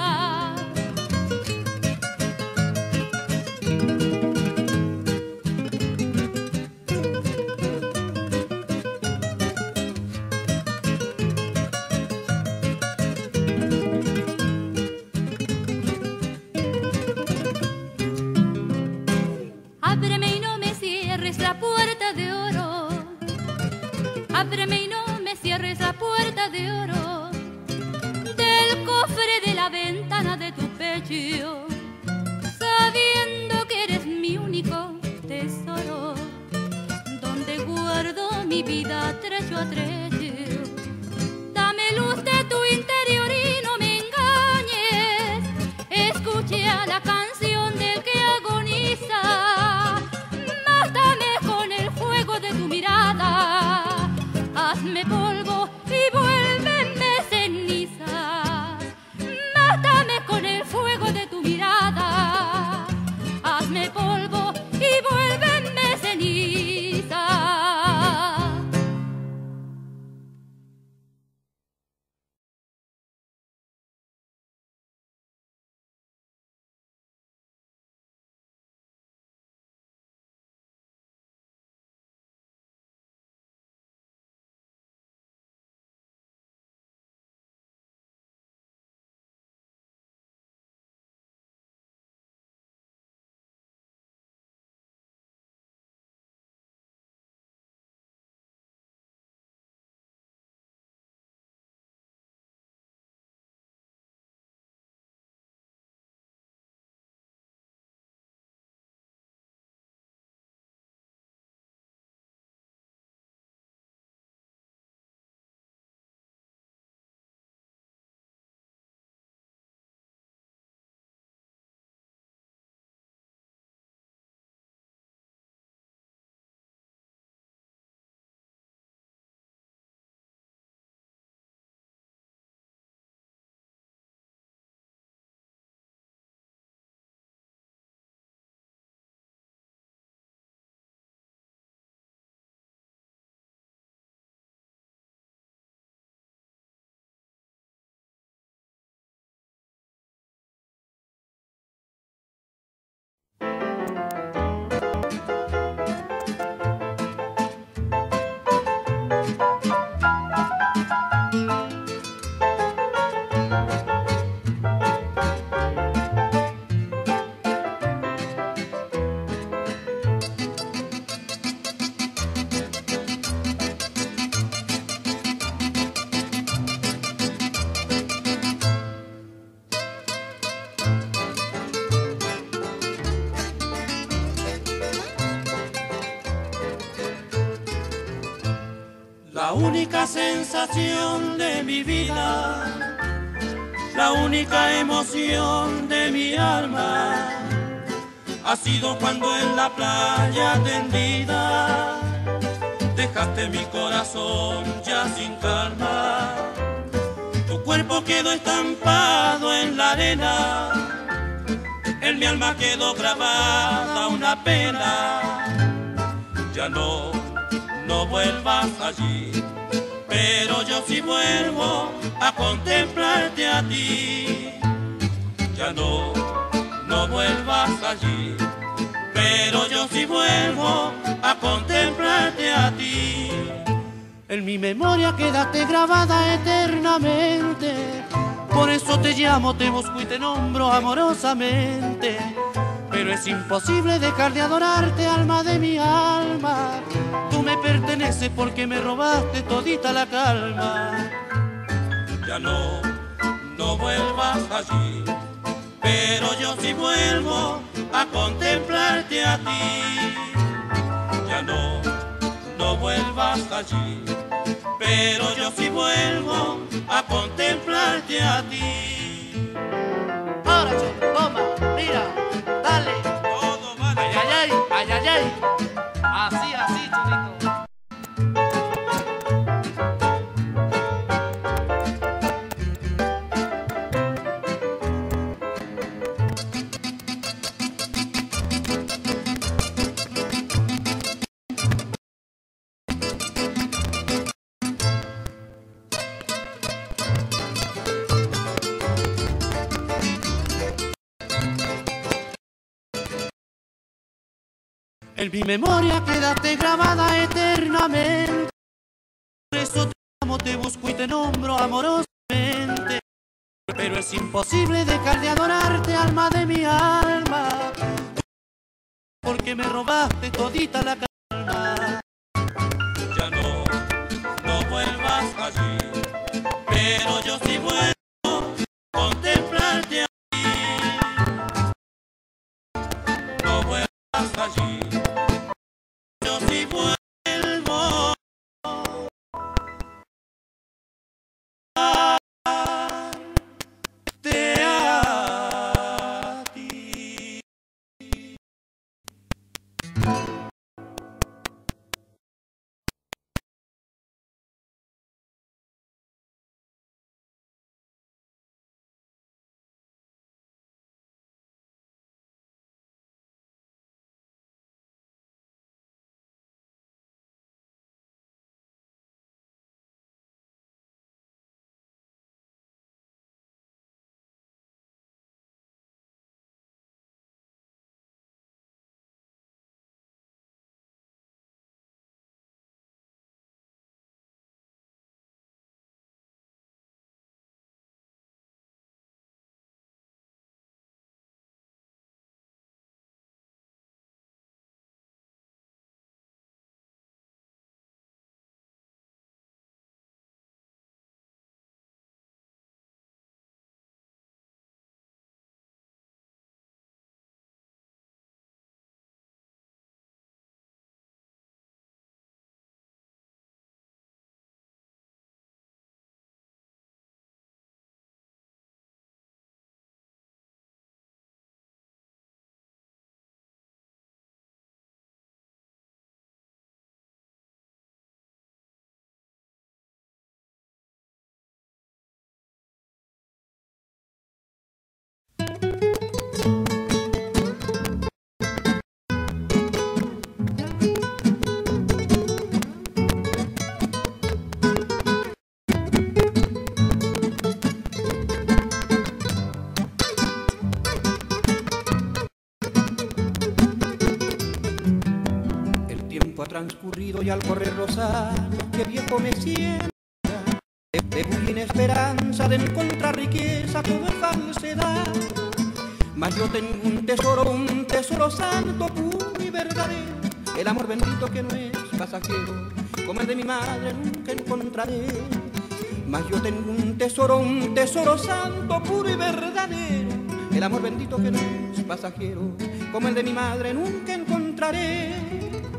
Ábreme y no me cierres la puerta de oro. Ábreme y no me cierres la puerta de oro del cofre de la ventana de tu pecho, sabiendo que eres mi único tesoro, donde guardo mi vida trecho a trecho. Dame luz de tu interior y no me engañes. Escuche a la canción del que agoniza. Mátame con el fuego de tu mirada. Hazme polvo y vuélveme ceniza. Mátame con el fuego de tu mirada. Hazme polvo y vuélveme ceniza. La única sensación de mi vida, la única emoción de mi alma, ha sido cuando en la playa tendida dejaste mi corazón ya sin calma. Tu cuerpo quedó estampado en la arena, en mi alma quedó grabada una pena. Ya no No vuelvas allí, pero yo sí vuelvo a contemplarte a ti. Ya no, no vuelvas allí, pero yo sí vuelvo a contemplarte a ti. En mi memoria quedaste grabada eternamente, por eso te llamo, te busco y te nombro amorosamente. Pero es imposible dejar de adorarte, alma de mi alma. Tú me perteneces porque me robaste todita la calma. Ya no, no vuelvas allí, pero yo sí vuelvo a contemplarte a ti. Ya no, no vuelvas allí, pero yo sí vuelvo a contemplarte a ti. Ahora, Cholo, toma, mira, dale. Todo vale. Ay, ay, ay, ay, ay, ay. Así, así, Cholito. En mi memoria quedaste grabada eternamente. Por eso te amo, te busco y te nombro amorosamente. Pero es imposible dejar de adorarte, alma de mi alma, porque me robaste todita la calma. Ya no, no vuelvas allí, pero yo sí vuelvo a contemplarte allí. No vuelvas allí, yo sí vuelvo a te a ti. Transcurrido y al correr los años, que viejo me sienta, de, de bullina esperanza de encontrar riqueza, todo es falsedad. Mas yo tengo un tesoro, un tesoro santo, puro y verdadero, el amor bendito que no es pasajero, como el de mi madre nunca encontraré. Mas yo tengo un tesoro, un tesoro santo, puro y verdadero, el amor bendito que no es pasajero, como el de mi madre nunca encontraré.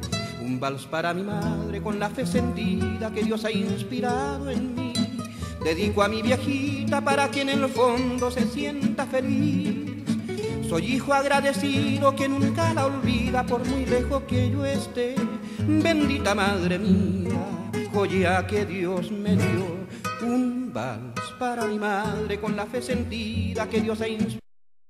Un vals para mi madre con la fe sentida que Dios ha inspirado en mí. Dedico a mi viejita para que en el fondo se sienta feliz. Soy hijo agradecido que nunca la olvida por muy lejos que yo esté. Bendita madre mía, joya que Dios me dio. Un vals para mi madre con la fe sentida que Dios ha inspirado.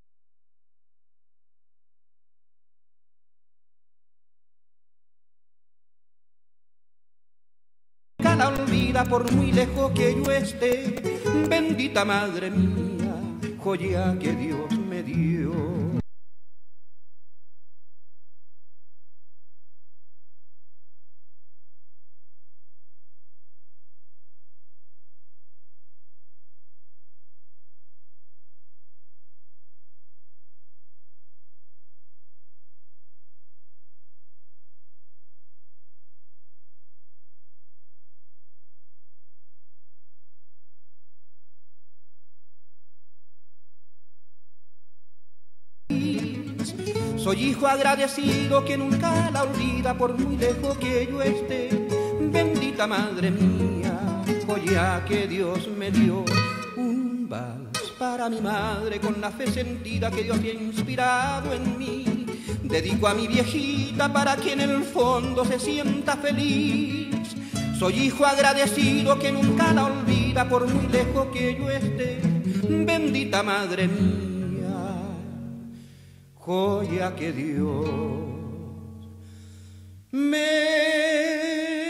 La olvida por muy lejos que yo esté. Bendita madre mía, joya que Dios me dio. Soy hijo agradecido que nunca la olvida por muy lejos que yo esté. Bendita madre mía, joya que Dios me dio. Un vals para para mi madre con la fe sentida que Dios ha inspirado en mí. Dedico a mi viejita para que en el fondo se sienta feliz. Soy hijo agradecido que nunca la olvida por muy lejos que yo esté. Bendita madre mía, joya que Dios me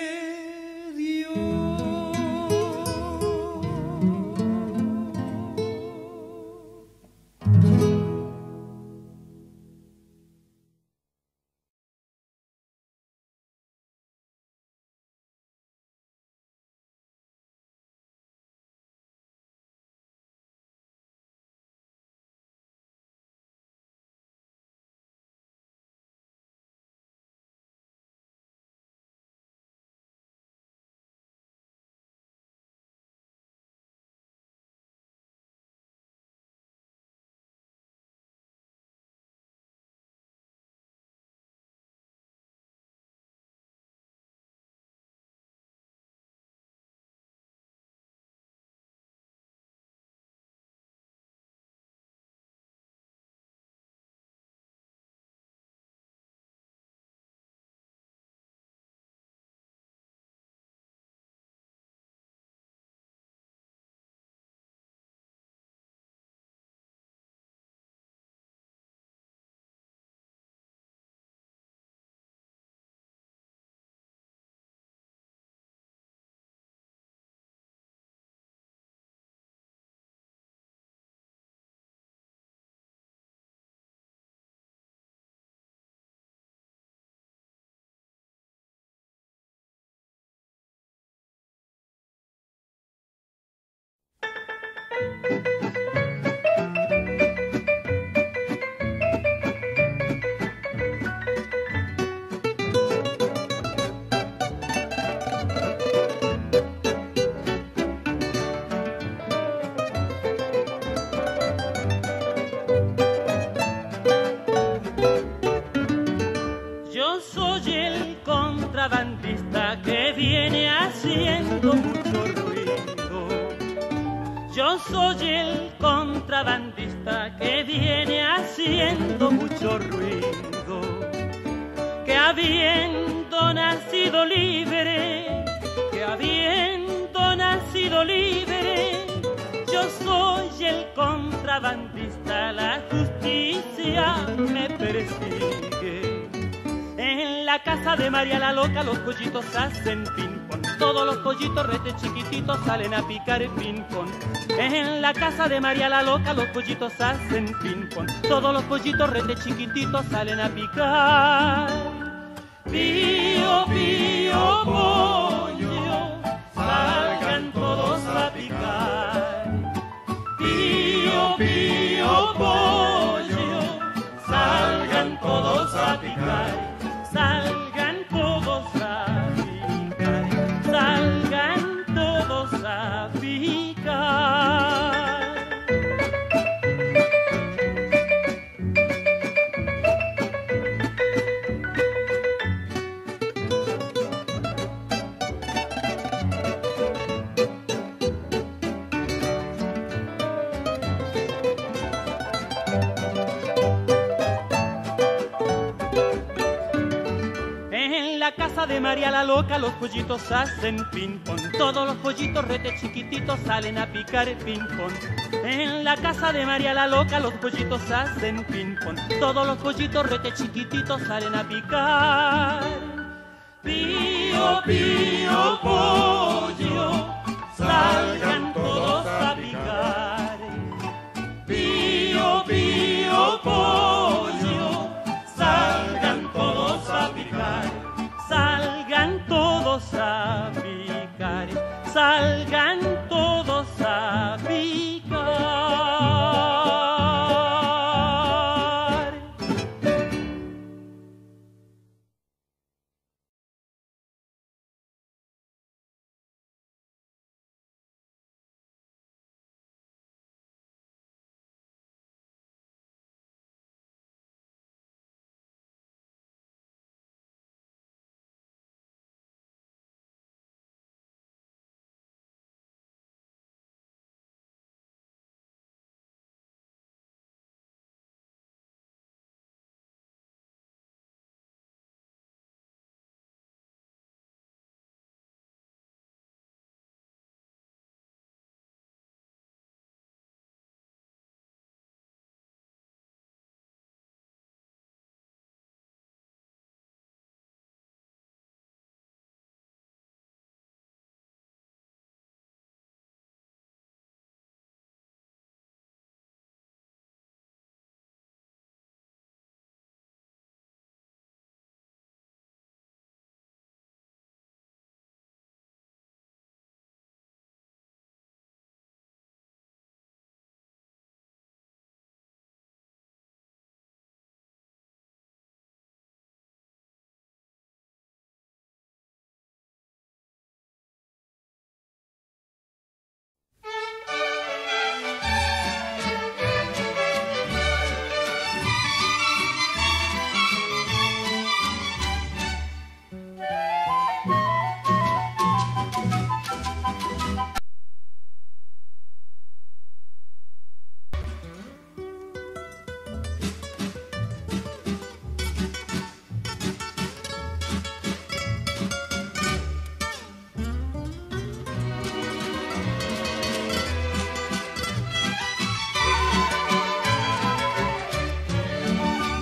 contrabandista que viene haciendo mucho ruido. Yo soy el contrabandista que viene haciendo mucho ruido. Que habiendo nacido libre, que habiendo nacido libre, yo soy el contrabandista, la justicia me persigue. En la casa de María la Loca los pollitos hacen ping-pong. Todos los pollitos rete chiquititos salen a picar ping-pong. En la casa de María la Loca los pollitos hacen ping-pong. Todos los pollitos rete chiquititos salen a picar. Pío, pío, pollo, salgan todos a picar. Pío, pío, pollo, salgan todos a picar. Salgan todos a picar, salgan todos a picar. En la casa de María la Loca los pollitos hacen ping-pong. Todos los pollitos rete chiquititos salen a picar ping-pong. En la casa de María la Loca los pollitos hacen ping-pong. Todos los pollitos rete chiquititos salen a picar. Pío, pío, pollo, salgan todos a picar. Pío, pío, pollo, salgan todos a picar. Salgan todos a picar, salgan todos a picar.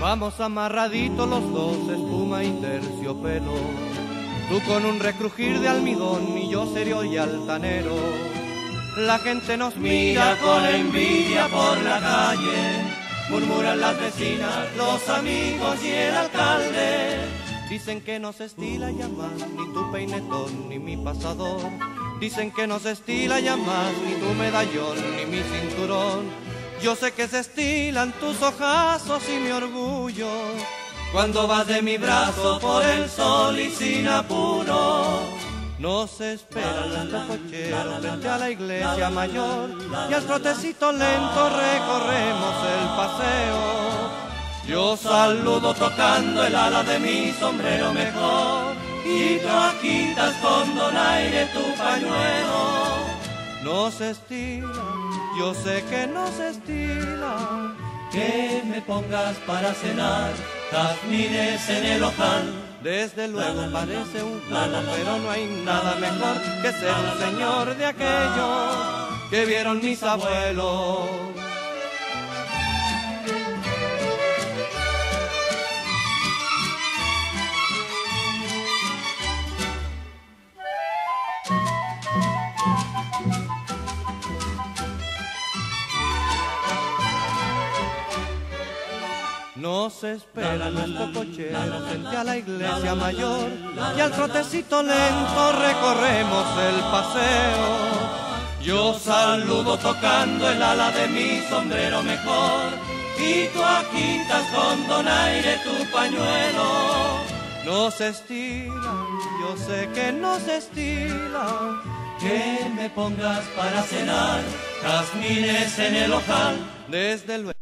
Vamos amarraditos los dos, espuma y terciopelo. Tú con un recrujir de almidón y yo serio y altanero. La gente nos mira con envidia por la calle, murmuran las vecinas, los amigos y el alcalde. Dicen que no se estila ya más ni tu peinetón ni mi pasador. Dicen que no se estila ya más ni tu medallón ni mi cinturón. Yo sé que se estilan tus ojazos y mi orgullo cuando vas de mi brazo por el sol y sin apuro. Nos esperan los cocheros frente a la iglesia mayor y al trotecito lento recorremos el paseo. Yo saludo tocando el ala de mi sombrero mejor y tú agitas con donaire tu pañuelo. No se estila, yo sé que no se estila, que me pongas para cenar jazmines en el ojal. Desde luego parece un juego, pero no hay nada mejor que ser un señor de aquellos que vieron mis abuelos. Nos espera nuestro cochero frente a la iglesia mayor y al trotecito lento recorremos el paseo. Yo saludo tocando el ala de mi sombrero mejor y tú agitas con donaire tu pañuelo. No se estila, yo sé que no se estila, que me pongas para cenar jazmines en el ojal. Desde luego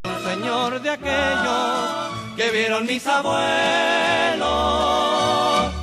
señor de aquellos que vieron mis abuelos.